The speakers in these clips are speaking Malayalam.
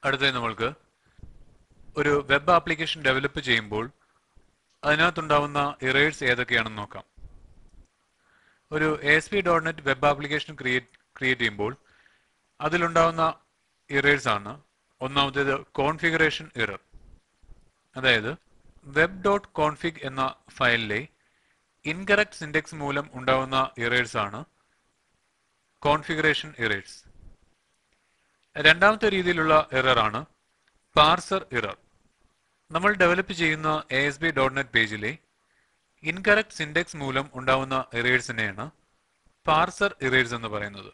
അടുത്തത് നമ്മൾക്ക് ഒരു വെബ് ആപ്ലിക്കേഷൻ ഡെവലപ്പ് ചെയ്യുമ്പോൾ അതിനകത്തുണ്ടാവുന്ന എറേഴ്സ് ഏതൊക്കെയാണെന്ന് നോക്കാം. ഒരു ASP.NET വെബ് ആപ്ലിക്കേഷൻ ക്രിയേറ്റ് ചെയ്യുമ്പോൾ അതിലുണ്ടാവുന്ന എറേഴ്സ് ആണ് ഒന്നാമത്തേത് കോൺഫിഗറേഷൻ എറർ. അതായത് web.config എന്ന ഫയലിലെ ഇൻകറക്റ്റ് സിൻഡെക്സ് മൂലം ഉണ്ടാവുന്ന എറേഴ്സ് ആണ് കോൺഫിഗറേഷൻ എറേഴ്സ്. രണ്ടാമത്തെ രീതിയിലുള്ള എറർ ആണ് പാർസർ എറർ. നമ്മൾ ഡെവലപ്പ് ചെയ്യുന്ന ASP.NET പേജിലെ ഇൻകറക്റ്റ് സിൻഡെക്സ് മൂലം ഉണ്ടാവുന്ന എറേഴ്സിനെയാണ് പാർസർ എറേഴ്സ് എന്ന് പറയുന്നത്.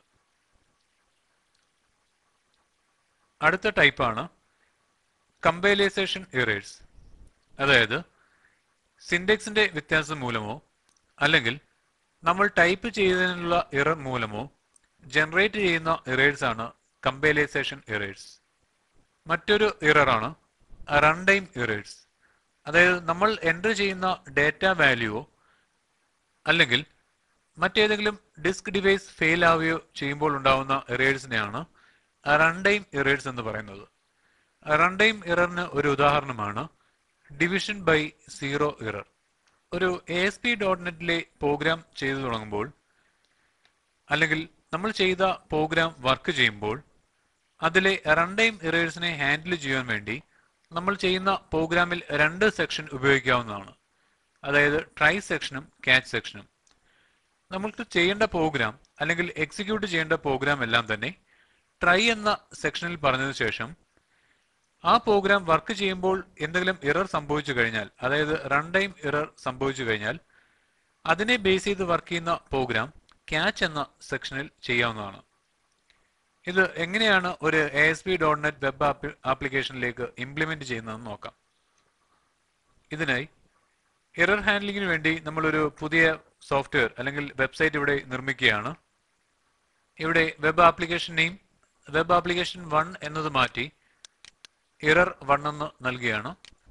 അടുത്ത ടൈപ്പാണ് കമ്പൈലേഷൻ എറേഴ്സ്. അതായത് സിൻഡെക്സിന്റെ വ്യത്യാസം മൂലമോ അല്ലെങ്കിൽ നമ്മൾ ടൈപ്പ് ചെയ്തതിനുള്ള എറർ മൂലമോ ജനറേറ്റ് ചെയ്യുന്ന എറേഴ്സ് ആണ് കമ്പൈലേഷൻ എറേഴ്സ്. മറ്റൊരു എററാണ് റൺ ടൈം എറേഴ്സ്. അതായത് നമ്മൾ എൻ്റർ ചെയ്യുന്ന ഡേറ്റ വാല്യൂവോ അല്ലെങ്കിൽ മറ്റേതെങ്കിലും ഡിസ്ക് ഡിവൈസ് ഫെയിൽ ആവുകയോ ചെയ്യുമ്പോൾ ഉണ്ടാവുന്ന എറേഴ്സിനെയാണ് റൺ ടൈം എറേഴ്സ് എന്ന് പറയുന്നത്. റൺ ടൈം എററിന് ഒരു ഉദാഹരണമാണ് ഡിവിഷൻ ബൈ സീറോ എറർ. ഒരു ASP.NET പ്രോഗ്രാം ചെയ്തു തുടങ്ങുമ്പോൾ അല്ലെങ്കിൽ നമ്മൾ ചെയ്ത പ്രോഗ്രാം വർക്ക് ചെയ്യുമ്പോൾ അതിലെ റൺ ടൈം എറേഴ്സിനെ ഹാൻഡിൽ ചെയ്യാൻ വേണ്ടി നമ്മൾ ചെയ്യുന്ന പ്രോഗ്രാമിൽ രണ്ട് സെക്ഷൻ ഉപയോഗിക്കാവുന്നതാണ്. അതായത് ട്രൈ സെക്ഷനും ക്യാച്ച് സെക്ഷനും. നമുക്ക് ചെയ്യേണ്ട പ്രോഗ്രാം അല്ലെങ്കിൽ എക്സിക്യൂട്ട് ചെയ്യേണ്ട പ്രോഗ്രാം എല്ലാം തന്നെ ട്രൈ എന്ന സെക്ഷനിൽ പറഞ്ഞതിനു ശേഷം ആ പ്രോഗ്രാം വർക്ക് ചെയ്യുമ്പോൾ എന്തെങ്കിലും എറർ സംഭവിച്ചു കഴിഞ്ഞാൽ, അതായത് റൺ ടൈം എറർ സംഭവിച്ചു കഴിഞ്ഞാൽ അതിനെ ബേസ് ചെയ്ത് വർക്ക് ചെയ്യുന്ന പ്രോഗ്രാം ക്യാച്ച് എന്ന സെക്ഷനിൽ ചെയ്യാവുന്നതാണ്. ഇത് എങ്ങനെയാണ് ഒരു ASP.NET വെബ് ആപ്ലിക്കേഷനിലേക്ക് ഇംപ്ലിമെന്റ് ചെയ്യുന്നതെന്ന് നോക്കാം. ഇതിനായി എറർ ഹാൻഡ്ലിങ്ങിന് വേണ്ടി നമ്മളൊരു പുതിയ സോഫ്റ്റ്വെയർ അല്ലെങ്കിൽ വെബ്സൈറ്റ് ഇവിടെ നിർമ്മിക്കുകയാണ്. ഇവിടെ web application name web application 1 എന്നത് മാറ്റി എറർ 1 എന്ന് നൽകുകയാണ്.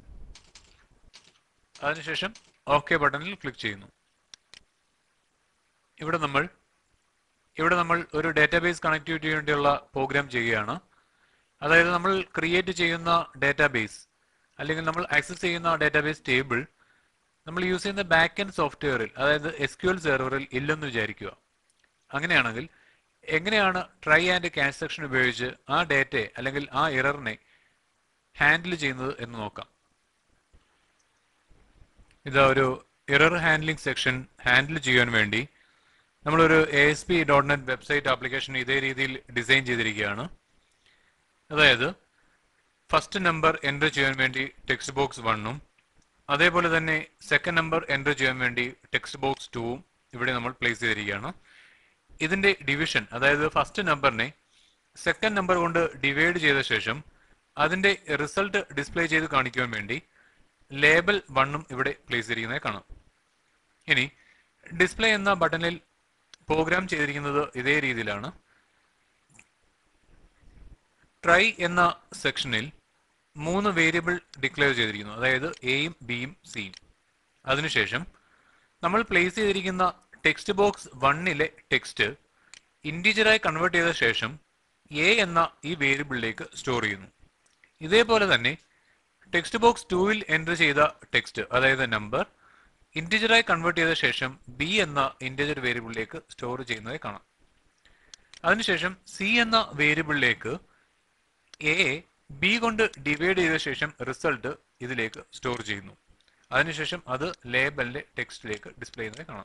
അതിനുശേഷം OK ബട്ടണിൽ ക്ലിക്ക് ചെയ്യുന്നു. ഇവിടെ നമ്മൾ ഒരു ഡാറ്റാബേസ് കണക്ടിവിറ്റിക്ക് വേണ്ടിയുള്ള പ്രോഗ്രാം ചെയ്യുകയാണ്. അതായത് നമ്മൾ ക്രിയേറ്റ് ചെയ്യുന്ന ഡാറ്റാബേസ് അല്ലെങ്കിൽ നമ്മൾ ആക്സസ് ചെയ്യുന്ന ഡാറ്റാബേസ് ടേബിൾ നമ്മൾ യൂസ് ചെയ്യുന്ന ബാക്ക് എൻഡ് സോഫ്റ്റ്വെയറിൽ, അതായത് SQL സെർവറിൽ ഇല്ലെന്ന് വിചാരിക്കുക. അങ്ങനെയാണെങ്കിൽ എങ്ങനെയാണ് ട്രൈ ആൻഡ് ക്യാച്ച് സെക്ഷൻ ഉപയോഗിച്ച് ആ ഡാറ്റയെ അല്ലെങ്കിൽ ആ എററിനെ ഹാൻഡിൽ ചെയ്യുന്നത് എന്ന് നോക്കാം. ഇതാ ഒരു എറർ ഹാൻഡ്ലിംഗ് സെക്ഷൻ ഹാൻഡിൽ ചെയ്യാൻ വേണ്ടി നമ്മളൊരു ASP.NET വെബ്സൈറ്റ് ആപ്ലിക്കേഷൻ ഇതേ രീതിയിൽ ഡിസൈൻ ചെയ്തിരിക്കുകയാണ്. അതായത് ഫസ്റ്റ് നമ്പർ എൻ്റർ ചെയ്യാൻ വേണ്ടി ടെക്സ്റ്റ് ബോക്സ് 1ഉം അതേപോലെ തന്നെ സെക്കൻഡ് നമ്പർ എൻ്റർ ചെയ്യാൻ വേണ്ടി ടെക്സ്റ്റ് ബോക്സ് 2ഉം ഇവിടെ നമ്മൾ പ്ലേസ് ചെയ്തിരിക്കുകയാണ്. ഇതിന്റെ ഡിവിഷൻ, അതായത് ഫസ്റ്റ് നമ്പറിനെ സെക്കൻഡ് നമ്പർ കൊണ്ട് ഡിവൈഡ് ചെയ്ത ശേഷം അതിന്റെ റിസൾട്ട് ഡിസ്പ്ലേ ചെയ്ത് കാണിക്കുവാൻ വേണ്ടി ലേബൽ 1ഉം ഇവിടെ പ്ലേസ് ചെയ്തിരിക്കുന്നത് കാണാം. ഇനി ഡിസ്പ്ലേ എന്ന ബട്ടണിൽ പ്രോഗ്രാം ചെയ്തിരിക്കുന്നത് ഇതേ രീതിയിലാണ്. ട്രൈ എന്ന സെക്ഷനിൽ 3 വേരിയബിൾ ഡിക്ലെയർ ചെയ്തിരിക്കുന്നു, അതായത് എയും ബിയും സിയും. അതിനുശേഷം നമ്മൾ പ്ലേസ് ചെയ്തിരിക്കുന്ന ടെക്സ്റ്റ് ബോക്സ് 1ലെ ടെക്സ്റ്റ് ഇൻറ്റിജറായി കൺവേർട്ട് ചെയ്ത ശേഷം എ എന്ന ഈ വേരിയബിളിലേക്ക് സ്റ്റോർ ചെയ്യുന്നു. ഇതേപോലെ തന്നെ ടെക്സ്റ്റ് ബോക്സ് 2ൽ എൻ്റർ ചെയ്ത ടെക്സ്റ്റ്, അതായത് നമ്പർ, ഇൻറ്റിജറായി കൺവേർട്ട് ചെയ്ത ശേഷം ബി എന്ന ഇൻറ്റിജർ വേരിയബിളിലേക്ക് സ്റ്റോർ ചെയ്യുന്നത് കാണാം. അതിനുശേഷം സി എന്ന വേരിയബിളിലേക്ക് എ ബി കൊണ്ട് ഡിവൈഡ് ചെയ്ത ശേഷം റിസൾട്ട് ഇതിലേക്ക് സ്റ്റോർ ചെയ്യുന്നു. അതിനുശേഷം അത് ലേബലിലെ ടെക്സ്റ്റിലേക്ക് ഡിസ്പ്ലേ ചെയ്യുന്നത് കാണാം.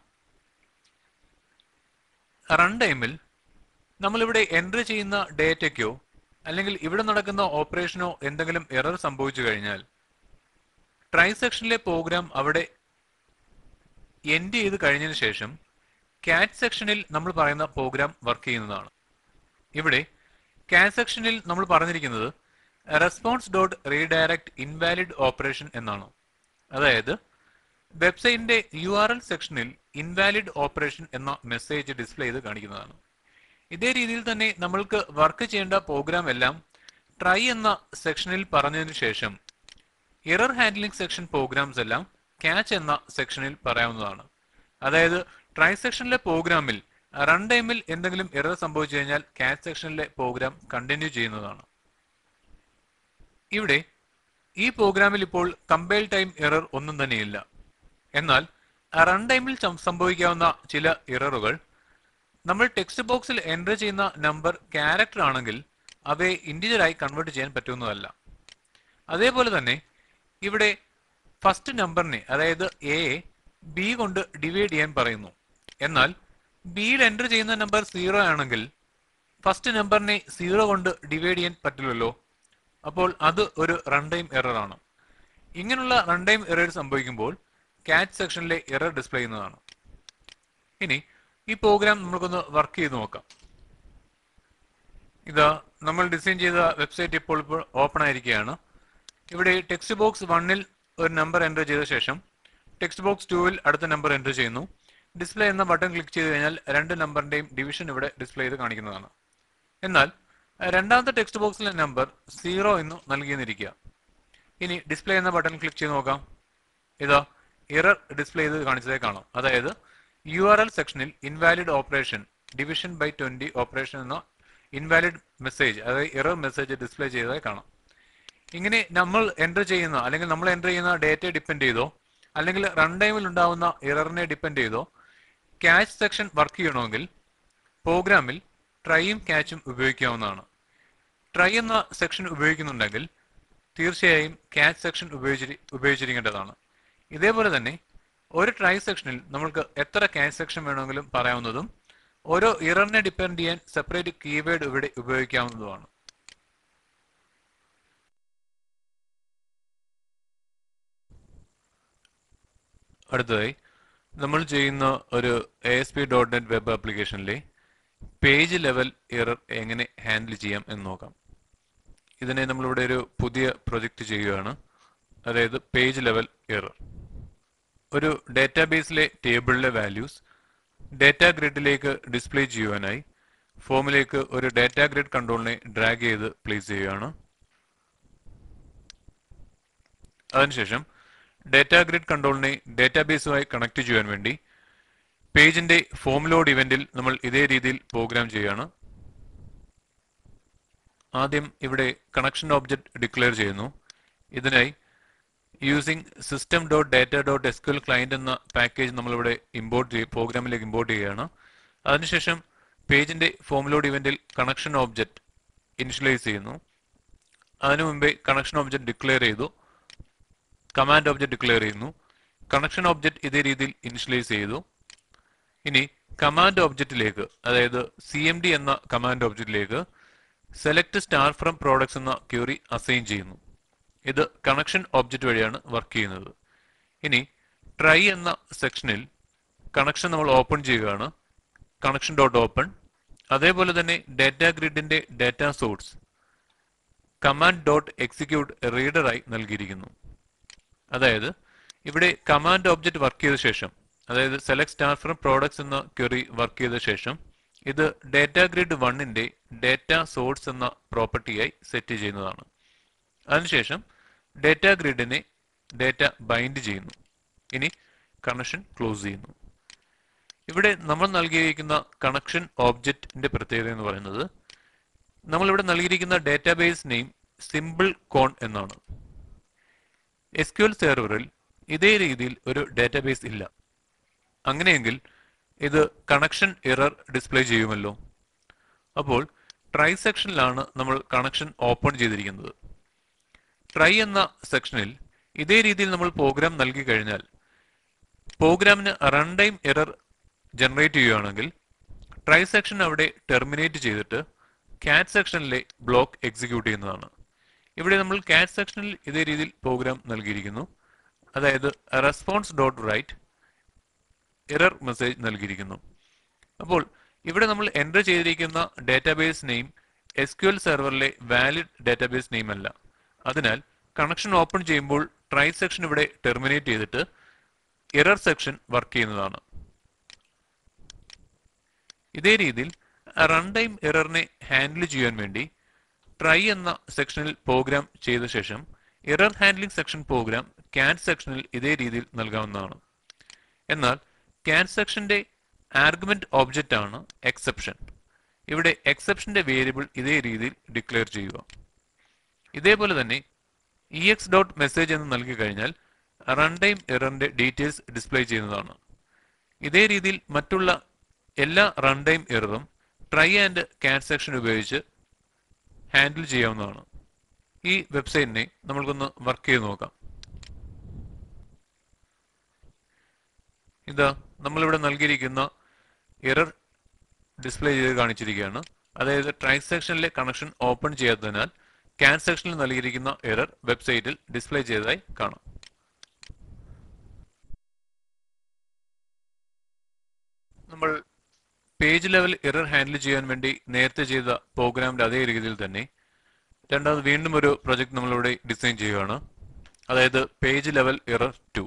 റൺ ടൈമിൽ നമ്മളിവിടെ എൻ്റർ ചെയ്യുന്ന ഡേറ്റയ്ക്കോ അല്ലെങ്കിൽ ഇവിടെ നടക്കുന്ന ഓപ്പറേഷനോ എന്തെങ്കിലും എറർ സംഭവിച്ചു കഴിഞ്ഞാൽ ട്രൈ സെക്ഷനിലെ പ്രോഗ്രാം അവിടെ എൻഡ് ചെയ്ത് കഴിഞ്ഞതിന് ശേഷം ക്യാച്ച് സെക്ഷനിൽ നമ്മൾ പറയുന്ന പ്രോഗ്രാം വർക്ക് ചെയ്യുന്നതാണ്. ഇവിടെ ക്യാച്ച് സെക്ഷനിൽ നമ്മൾ പറഞ്ഞിരിക്കുന്നത് response dot redirect invalid operation എന്നാണ്. അതായത് വെബ്സൈറ്റിന്റെ URL സെക്ഷനിൽ ഇൻവാലിഡ് ഓപ്പറേഷൻ എന്ന മെസ്സേജ് ഡിസ്പ്ലേ ചെയ്ത് കാണിക്കുന്നതാണ്. ഇതേ രീതിയിൽ തന്നെ നമ്മൾക്ക് വർക്ക് ചെയ്യേണ്ട പ്രോഗ്രാം എല്ലാം ട്രൈ എന്ന സെക്ഷനിൽ പറഞ്ഞതിന് ശേഷം എറർ ഹാൻഡ്ലിംഗ് സെക്ഷൻ പ്രോഗ്രാംസ് എല്ലാം ക്യാച്ച് എന്ന സെക്ഷനിൽ പറയാവുന്നതാണ്. അതായത് ട്രൈ സെക്ഷനിലെ പ്രോഗ്രാമിൽ റൺ ടൈമിൽ എന്തെങ്കിലും എറർ സംഭവിച്ചു കഴിഞ്ഞാൽ ക്യാച്ച് സെക്ഷനിലെ പ്രോഗ്രാം കണ്ടിന്യൂ ചെയ്യുന്നതാണ്. ഇവിടെ ഈ പ്രോഗ്രാമിൽ ഇപ്പോൾ കമ്പൈൽ ടൈം എറർ ഒന്നും തന്നെയില്ല. എന്നാൽ റൺ ടൈമിൽ സംഭവിക്കാവുന്ന ചില എററുകൾ, നമ്മൾ ടെക്സ്റ്റ് ബോക്സിൽ എൻ്റർ ചെയ്യുന്ന നമ്പർ ക്യാരക്ടർ ആണെങ്കിൽ അവയെ ഇൻറ്റിജറായി കൺവേർട്ട് ചെയ്യാൻ പറ്റുന്നതല്ല. അതേപോലെ തന്നെ ഇവിടെ ഫസ്റ്റ് നമ്പറിനെ, അതായത് എ ബി കൊണ്ട് ഡിവൈഡ് ചെയ്യാൻ പറയുന്നു. എന്നാൽ ബിയിൽ എൻ്റർ ചെയ്യുന്ന നമ്പർ 0 ആണെങ്കിൽ ഫസ്റ്റ് നമ്പറിനെ 0 കൊണ്ട് ഡിവൈഡ് ചെയ്യാൻ പറ്റില്ലല്ലോ. അപ്പോൾ അത് ഒരു റൺ ടൈം എറർ ആണ്. ഇങ്ങനെയുള്ള റൺ ടൈം എറർ സംഭവിക്കുമ്പോൾ ക്യാച്ച് സെക്ഷനിലെ എറർ ഡിസ്പ്ലേ ചെയ്യുന്നതാണ്. ഇനി ഈ പ്രോഗ്രാം നമുക്കൊന്ന് വർക്ക് ചെയ്ത് നോക്കാം. ഇതാ നമ്മൾ ഡിസൈൻ ചെയ്ത വെബ്സൈറ്റ് ഇപ്പോൾ ഓപ്പൺ ആയിരിക്കുകയാണ്. ഇവിടെ ടെക്സ്റ്റ് ബോക്സ് 1-ൽ ഒരു നമ്പർ എൻ്റർ ചെയ്ത ശേഷം ടെക്സ്റ്റ് ബോക്സ് 2-ൽ അടുത്ത നമ്പർ എൻ്റർ ചെയ്യുന്നു. ഡിസ്പ്ലേ എന്ന ബട്ടൺ ക്ലിക്ക് ചെയ്ത് കഴിഞ്ഞാൽ രണ്ട് നമ്പറിന്റെയും ഡിവിഷൻ ഇവിടെ ഡിസ്പ്ലേ ചെയ്ത് കാണിക്കുന്നതാണ്. എന്നാൽ രണ്ടാമത്തെ ടെക്സ്റ്റ് ബോക്സിലെ നമ്പർ 0 എന്ന് നൽകിയെന്നിരിക്കുക. ഇനി ഡിസ്പ്ലേ എന്ന ബട്ടൺ ക്ലിക്ക് ചെയ്ത് നോക്കാം. ഇതാ എറർ ഡിസ്പ്ലേ ചെയ്ത് കാണിച്ചതായി കാണാം. അതായത് URL സെക്ഷനിൽ invalid operation division by 20 operation എന്ന ഇൻവാലിഡ് മെസ്സേജ്, അതായത് എറർ മെസ്സേജ് ഡിസ്പ്ലേ ചെയ്തതായി കാണാം. ഇങ്ങനെ നമ്മൾ എൻ്റർ ചെയ്യുന്ന അല്ലെങ്കിൽ നമ്മൾ എൻ്റർ ചെയ്യുന്ന ഡേറ്റയെ ഡിപ്പെൻഡ് ചെയ്തോ അല്ലെങ്കിൽ റൺ ടൈമിൽ ഉണ്ടാവുന്ന എററിനെ ഡിപ്പെൻഡ് ചെയ്തോ ക്യാച്ച് സെക്ഷൻ വർക്ക് ചെയ്യണമെങ്കിൽ പ്രോഗ്രാമിൽ ട്രൈയും ക്യാച്ചും ഉപയോഗിക്കാവുന്നതാണ്. ട്രൈ എന്ന സെക്ഷൻ ഉപയോഗിക്കുന്നുണ്ടെങ്കിൽ തീർച്ചയായും ക്യാച്ച് സെക്ഷൻ ഉപയോഗിച്ചിരിക്കേണ്ടതാണ്. ഇതേപോലെ തന്നെ ഒരു ട്രൈ സെക്ഷനിൽ നമ്മൾക്ക് എത്ര ക്യാച്ച് സെക്ഷൻ വേണമെങ്കിലും പറയാവുന്നതും ഓരോ എററിനെ ഡിപ്പെൻഡ് ചെയ്യാൻ സെപ്പറേറ്റ് കീവേഡ് ഇവിടെ ഉപയോഗിക്കാവുന്നതുമാണ്. അടുത്തതായി നമ്മൾ ചെയ്യുന്ന ഒരു ASP.NET വെബ് ആപ്ലിക്കേഷനിലെ പേജ് ലെവൽ എറർ എങ്ങനെ ഹാൻഡിൽ ചെയ്യാം എന്ന് നോക്കാം. ഇതിനെ നമ്മളിവിടെ ഒരു പുതിയ പ്രൊജക്റ്റ് ചെയ്യുകയാണ്. അതായത് പേജ് ലെവൽ എറർ. ഒരു ഡാറ്റാബേസിലെ ടേബിളിലെ വാല്യൂസ് ഡാറ്റാ ഗ്രിഡിലേക്ക് ഡിസ്പ്ലേ ചെയ്യുവാനായി ഫോമിലേക്ക് ഒരു ഡാറ്റാ ഗ്രിഡ് കൺട്രോളിനെ ഡ്രാഗ് ചെയ്ത് പ്ലേസ് ചെയ്യുകയാണ്. അതിനുശേഷം ഡാറ്റാ ഗ്രിഡ് കൺട്രോളിനെ ഡാറ്റാബേസുമായി കണക്ട് ചെയ്യാൻ വേണ്ടി പേജിന്റെ ഫോം ലോഡ് ഇവന്റിൽ നമ്മൾ ഇതേ രീതിയിൽ പ്രോഗ്രാം ചെയ്യുകയാണ്. ആദ്യം ഇവിടെ കണക്ഷൻ ഒബ്ജക്റ്റ് ഡിക്ലെയർ ചെയ്യുന്നു. ഇതിനായി യൂസിങ് system.data.sql ക്ലയന്റ് എന്ന പാക്കേജ് നമ്മളിവിടെ പ്രോഗ്രാമിലേക്ക് ഇമ്പോർട്ട് ചെയ്യുകയാണ്. അതിനുശേഷം പേജിന്റെ ഫോം ലോഡ് ഇവന്റിൽ കണക്ഷൻ ഒബ്ജക്റ്റ് ഇനിഷ്യലൈസ് ചെയ്യുന്നു. അതിനു മുമ്പേ കണക്ഷൻ ഒബ്ജക്റ്റ് ഡിക്ലെയർ ചെയ്തു, കമാൻഡ് ഒബ്ജക്റ്റ് ഡിക്ലെയർ ചെയ്യുന്നു. കണക്ഷൻ ഒബ്ജക്റ്റ് ഇതേ രീതിയിൽ ഇനിഷ്യലൈസ് ചെയ്തു. ഇനി കമാൻഡ് ഒബ്ജക്റ്റിലേക്ക്, അതായത് CMD എന്ന കമാൻഡ് ഒബ്ജക്റ്റിലേക്ക് സെലക്ട് സ്റ്റാർ ഫ്രം പ്രോഡക്ട്സ് എന്ന ക്വറി അസൈൻ ചെയ്യുന്നു. ഇത് കണക്ഷൻ ഒബ്ജക്റ്റ് വഴിയാണ് വർക്ക് ചെയ്യുന്നത്. ഇനി ട്രൈ എന്ന സെക്ഷനിൽ കണക്ഷൻ നമ്മൾ ഓപ്പൺ ചെയ്യുകയാണ്. Connection dot open. അതേപോലെ തന്നെ ഡാറ്റാ ഗ്രിഡിന്റെ data source command dot execute റീഡറായി നൽകിയിരിക്കുന്നു. അതായത് ഇവിടെ കമാൻഡ് ഒബ്ജക്റ്റ് വർക്ക് ചെയ്ത ശേഷം, അതായത് സെലക്ട് സ്റ്റാർ ഫ്രം പ്രോഡക്ട്സ് എന്ന ക്വറി വർക്ക് ചെയ്ത ശേഷം ഇത് ഡാറ്റാ ഗ്രിഡ് 1ന്റെ ഡാറ്റാ സോഴ്സ് എന്ന പ്രോപ്പർട്ടിയായി സെറ്റ് ചെയ്യുന്നതാണ്. അതിനുശേഷം ഡാറ്റാ ഗ്രിഡിനെ ഡാറ്റ ബൈൻഡ് ചെയ്യുന്നു. ഇനി കണക്ഷൻ ക്ലോസ് ചെയ്യുന്നു. ഇവിടെ നമ്മൾ നൽകിയിരിക്കുന്ന കണക്ഷൻ ഒബ്ജക്റ്റിന്റെ പ്രത്യേകത എന്ന് പറയുന്നത്, നമ്മളിവിടെ നൽകിയിരിക്കുന്ന ഡാറ്റാബേസ് നെയിം സിമ്പിൾ കോൺ എന്നാണ്. SQL സെർവറിൽ ഇതേ രീതിയിൽ ഒരു ഡാറ്റാബേസ് ഇല്ല. അങ്ങനെയെങ്കിൽ ഇത് കണക്ഷൻ എറർ ഡിസ്പ്ലേ ചെയ്യുമല്ലോ. അപ്പോൾ ട്രൈ സെക്ഷനിലാണ് നമ്മൾ കണക്ഷൻ ഓപ്പൺ ചെയ്തിരിക്കുന്നത്. ട്രൈ എന്ന സെക്ഷനിൽ ഇതേ രീതിയിൽ നമ്മൾ പ്രോഗ്രാം നൽകി കഴിഞ്ഞാൽ പ്രോഗ്രാമിന് റൺ ടൈം എറർ ജനറേറ്റ് ചെയ്യുകയാണെങ്കിൽ ട്രൈ സെക്ഷൻ അവിടെ ടെർമിനേറ്റ് ചെയ്തിട്ട് ക്യാച്ച് സെക്ഷനിലെ ബ്ലോക്ക് എക്സിക്യൂട്ട് ചെയ്യുന്നതാണ്. ഇവിടെ നമ്മൾ ക്യാച്ച് സെക്ഷനിൽ ഇതേ രീതിയിൽ പ്രോഗ്രാം നൽകിയിരിക്കുന്നു. അതായത് response dot write error message നൽകിയിരിക്കുന്നു. അപ്പോൾ ഇവിടെ നമ്മൾ എൻ്റർ ചെയ്തിരിക്കുന്ന ഡാറ്റാബേസ് നെയിം SQL സെർവറിലെ വാലിഡ് ഡാറ്റാബേസ് നെയിം അല്ല. അതിനാൽ കണക്ഷൻ ഓപ്പൺ ചെയ്യുമ്പോൾ ട്രൈ സെക്ഷൻ ഇവിടെ ടെർമിനേറ്റ് ചെയ്തിട്ട് എറർ സെക്ഷൻ വർക്ക് ചെയ്യുന്നതാണ്. ഇതേ രീതിയിൽ റൺ ടൈം എററിനെ ഹാൻഡിൽ ചെയ്യാൻ വേണ്ടി ട്രൈ എന്ന സെക്ഷനിൽ പ്രോഗ്രാം ചെയ്ത ശേഷം error handling section program catch സെക്ഷനിൽ ഇതേ രീതിയിൽ നൽകാവുന്നതാണ്. എന്നാൽ ക്യാച്ച് സെക്ഷന്റെ ആർഗ്യുമെന്റ് ഒബ്ജക്റ്റ് ആണ് എക്സെപ്ഷൻ. ഇവിടെ എക്സെപ്ഷന്റെ വേരിയബിൾ ഇതേ രീതിയിൽ ഡിക്ലെയർ ചെയ്യുക. ഇതേപോലെ തന്നെ ex.message എന്ന് നൽകി കഴിഞ്ഞാൽ റൺ ടൈം എററിന്റെ ഡീറ്റെയിൽസ് ഡിസ്പ്ലേ ചെയ്യുന്നതാണ്. ഇതേ രീതിയിൽ മറ്റുള്ള എല്ലാ റൺ ടൈം എററും ട്രൈ ആൻഡ് കാറ്റ് സെക്ഷൻ ഉപയോഗിച്ച് ഹാൻഡിൽ ചെയ്യാവുന്നതാണ്. ഈ വെബ്സൈറ്റിനെ നമ്മൾക്കൊന്ന് വർക്ക് ചെയ്ത് നോക്കാം. ഇതാ നമ്മളിവിടെ നൽകിയിരിക്കുന്ന എറർ ഡിസ്പ്ലേ ചെയ്ത് കാണിച്ചിരിക്കുകയാണ്. അതായത് ട്രൈ സെക്ഷനിലെ കണക്ഷൻ ഓപ്പൺ ചെയ്യാത്തതിനാൽ കാറ്റ് സെക്ഷനിൽ നൽകിയിരിക്കുന്ന എറർ വെബ്സൈറ്റിൽ ഡിസ്പ്ലേ ചെയ്തതായി കാണാം. നമ്മൾ പേജ് ലെവൽ എറർ ഹാൻഡിൽ ചെയ്യാൻ വേണ്ടി നേരത്തെ ചെയ്ത പ്രോഗ്രാമിന്റെ അതേ രീതിയിൽ തന്നെ രണ്ടാമത് വീണ്ടും ഒരു പ്രൊജക്ട് നമ്മളിവിടെ ഡിസൈൻ ചെയ്യുകയാണ്. അതായത് പേജ് ലെവൽ എറർ 2.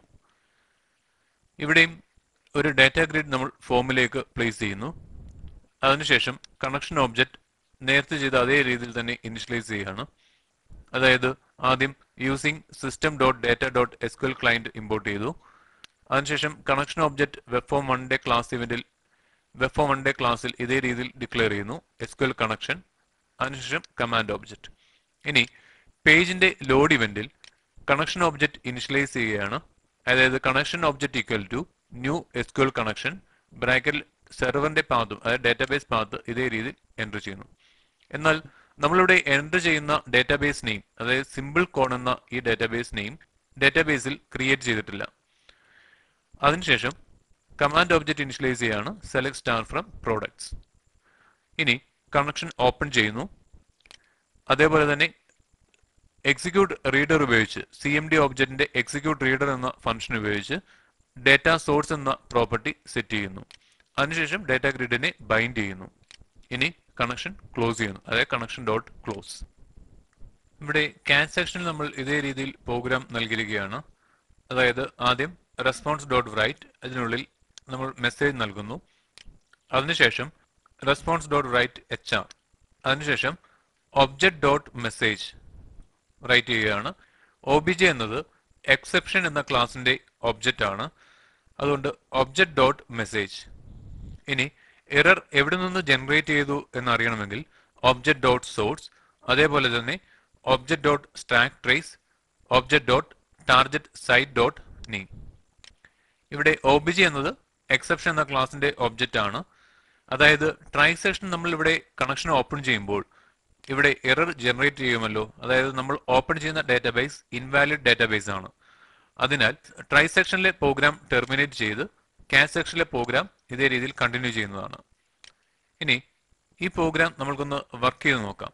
ഇവിടെയും ഒരു ഡാറ്റ ഗ്രിഡ് നമ്മൾ ഫോമിലേക്ക് പ്ലേസ് ചെയ്യുന്നു. അതിനുശേഷം കണക്ഷൻ ഒബ്ജക്റ്റ് നേരത്തെ ചെയ്ത അതേ രീതിയിൽ തന്നെ ഇനിഷ്യലൈസ് ചെയ്യുകയാണ്. അതായത് ആദ്യം യൂസിങ് system.data.sql ക്ലയന്റ് ഇമ്പോർട്ട് ചെയ്തു. അതിനുശേഷം കണക്ഷൻ ഒബ്ജക്റ്റ് വെബ്ഫോം 1 ക്ലാസ് ഇവന്റിൽ വെബ്ഫോം 1 ക്ലാസ്സിൽ ഇതേ രീതിയിൽ ഡിക്ലെയർ ചെയ്യുന്നു SQL കണക്ഷൻ. അതിനുശേഷം കമാൻഡ് ഒബ്ജക്റ്റ്. ഇനി പേജിന്റെ ലോഡ് ഇവന്റിൽ കണക്ഷൻ ഒബ്ജക്റ്റ് ഇനിഷ്യലൈസ് ചെയ്യുകയാണ്. അതായത് connection object equal to new SQL connection ബ്രാക്കറ്റിൽ സെർവറിന്റെ പാത്തും അതായത് ഡാറ്റാബേസ് പാത്ത് ഇതേ രീതിയിൽ എൻ്റർ ചെയ്യുന്നു. എന്നാൽ നമ്മളിവിടെ എൻ്റർ ചെയ്യുന്ന ഡാറ്റാബേസ് നെയിം അതായത് സിമ്പിൾ കോൺ എന്ന ഈ ഡാറ്റാബേസ് നെയിം ഡാറ്റാബേസിൽ ക്രിയേറ്റ് ചെയ്തിട്ടില്ല. അതിനുശേഷം കമാൻഡ് ഒബ്ജക്റ്റ് ഇനിഷ്യലൈസ് ചെയ്യാണ് സെലക്ട് സ്റ്റാർ ഫ്രം പ്രോഡക്ട്സ്. ഇനി കണക്ഷൻ ഓപ്പൺ ചെയ്യുന്നു. അതേപോലെ തന്നെ എക്സിക്യൂട്ട് റീഡർ ഉപയോഗിച്ച് CMD ഒബ്ജക്റ്റിന്റെ എക്സിക്യൂട്ട് റീഡർ എന്ന ഫംഗ്ഷൻ ഉപയോഗിച്ച് ഡാറ്റ സോഴ്സ് എന്ന പ്രോപ്പർട്ടി സെറ്റ് ചെയ്യുന്നു. അതിനുശേഷം ഡാറ്റ ഗ്രിഡിനെ ബൈൻഡ് ചെയ്യുന്നു. ഇനി കണക്ഷൻ ക്ലോസ് ചെയ്യുന്നു. അതായത് കണക്ഷൻ ഡോട്ട് ക്ലോസ്. ഇവിടെ കാറ്റ് സെക്ഷനിൽ നമ്മൾ ഇതേ രീതിയിൽ പ്രോഗ്രാം നൽകിയിരിക്കുകയാണ്. അതായത് ആദ്യം റെസ്പോൺസ് ഡോട്ട് റൈറ്റ്, അതിനുള്ളിൽ നമ്മൾ മെസ്സേജ് നൽകുന്നു. അതിനുശേഷം റെസ്പോൺസ് ഡോട്ട് റൈറ്റ് HR. അതിനുശേഷം ഒബ്ജക്റ്റ് ഡോട്ട് മെസ്സേജ് റൈറ്റ് ചെയ്യുകയാണ്. OBJ എന്നത് എക്സെപ്ഷൻ എന്ന ക്ലാസിന്റെ ഒബ്ജക്റ്റ് ആണ്. അതുകൊണ്ട് ഒബ്ജക്റ്റ് ഡോട്ട് മെസ്സേജ്. ഇനി എറർ എവിടെ നിന്ന് ജനറേറ്റ് ചെയ്തു എന്നറിയണമെങ്കിൽ ഒബ്ജക്റ്റ് ഡോട്ട് സോഴ്സ്, അതേപോലെ തന്നെ object dot stack trace, object dot target site dot name. ഇവിടെ OBJ എന്നത് എക്സെപ്ഷൻ എന്ന ക്ലാസിന്റെ ഒബ്ജക്റ്റ് ആണ്. അതായത് ട്രൈ സെക്ഷൻ നമ്മൾ ഇവിടെ കണക്ഷൻ ഓപ്പൺ ചെയ്യുമ്പോൾ ഇവിടെ എറർ ജനറേറ്റ് ചെയ്യുമല്ലോ. അതായത് നമ്മൾ ഓപ്പൺ ചെയ്യുന്ന ഡാറ്റാബേസ് ഇൻവാലിഡ് ഡാറ്റാബേസ് ആണ്. അതിനാൽ ട്രൈ സെക്ഷനിലെ പ്രോഗ്രാം ടെർമിനേറ്റ് ചെയ്ത് കാറ്റ് സെക്ഷനിലെ പ്രോഗ്രാം ഇതേ രീതിയിൽ കണ്ടിന്യൂ ചെയ്യുന്നതാണ്. ഇനി ഈ പ്രോഗ്രാം നമ്മൾക്കൊന്ന് വർക്ക് ചെയ്ത് നോക്കാം.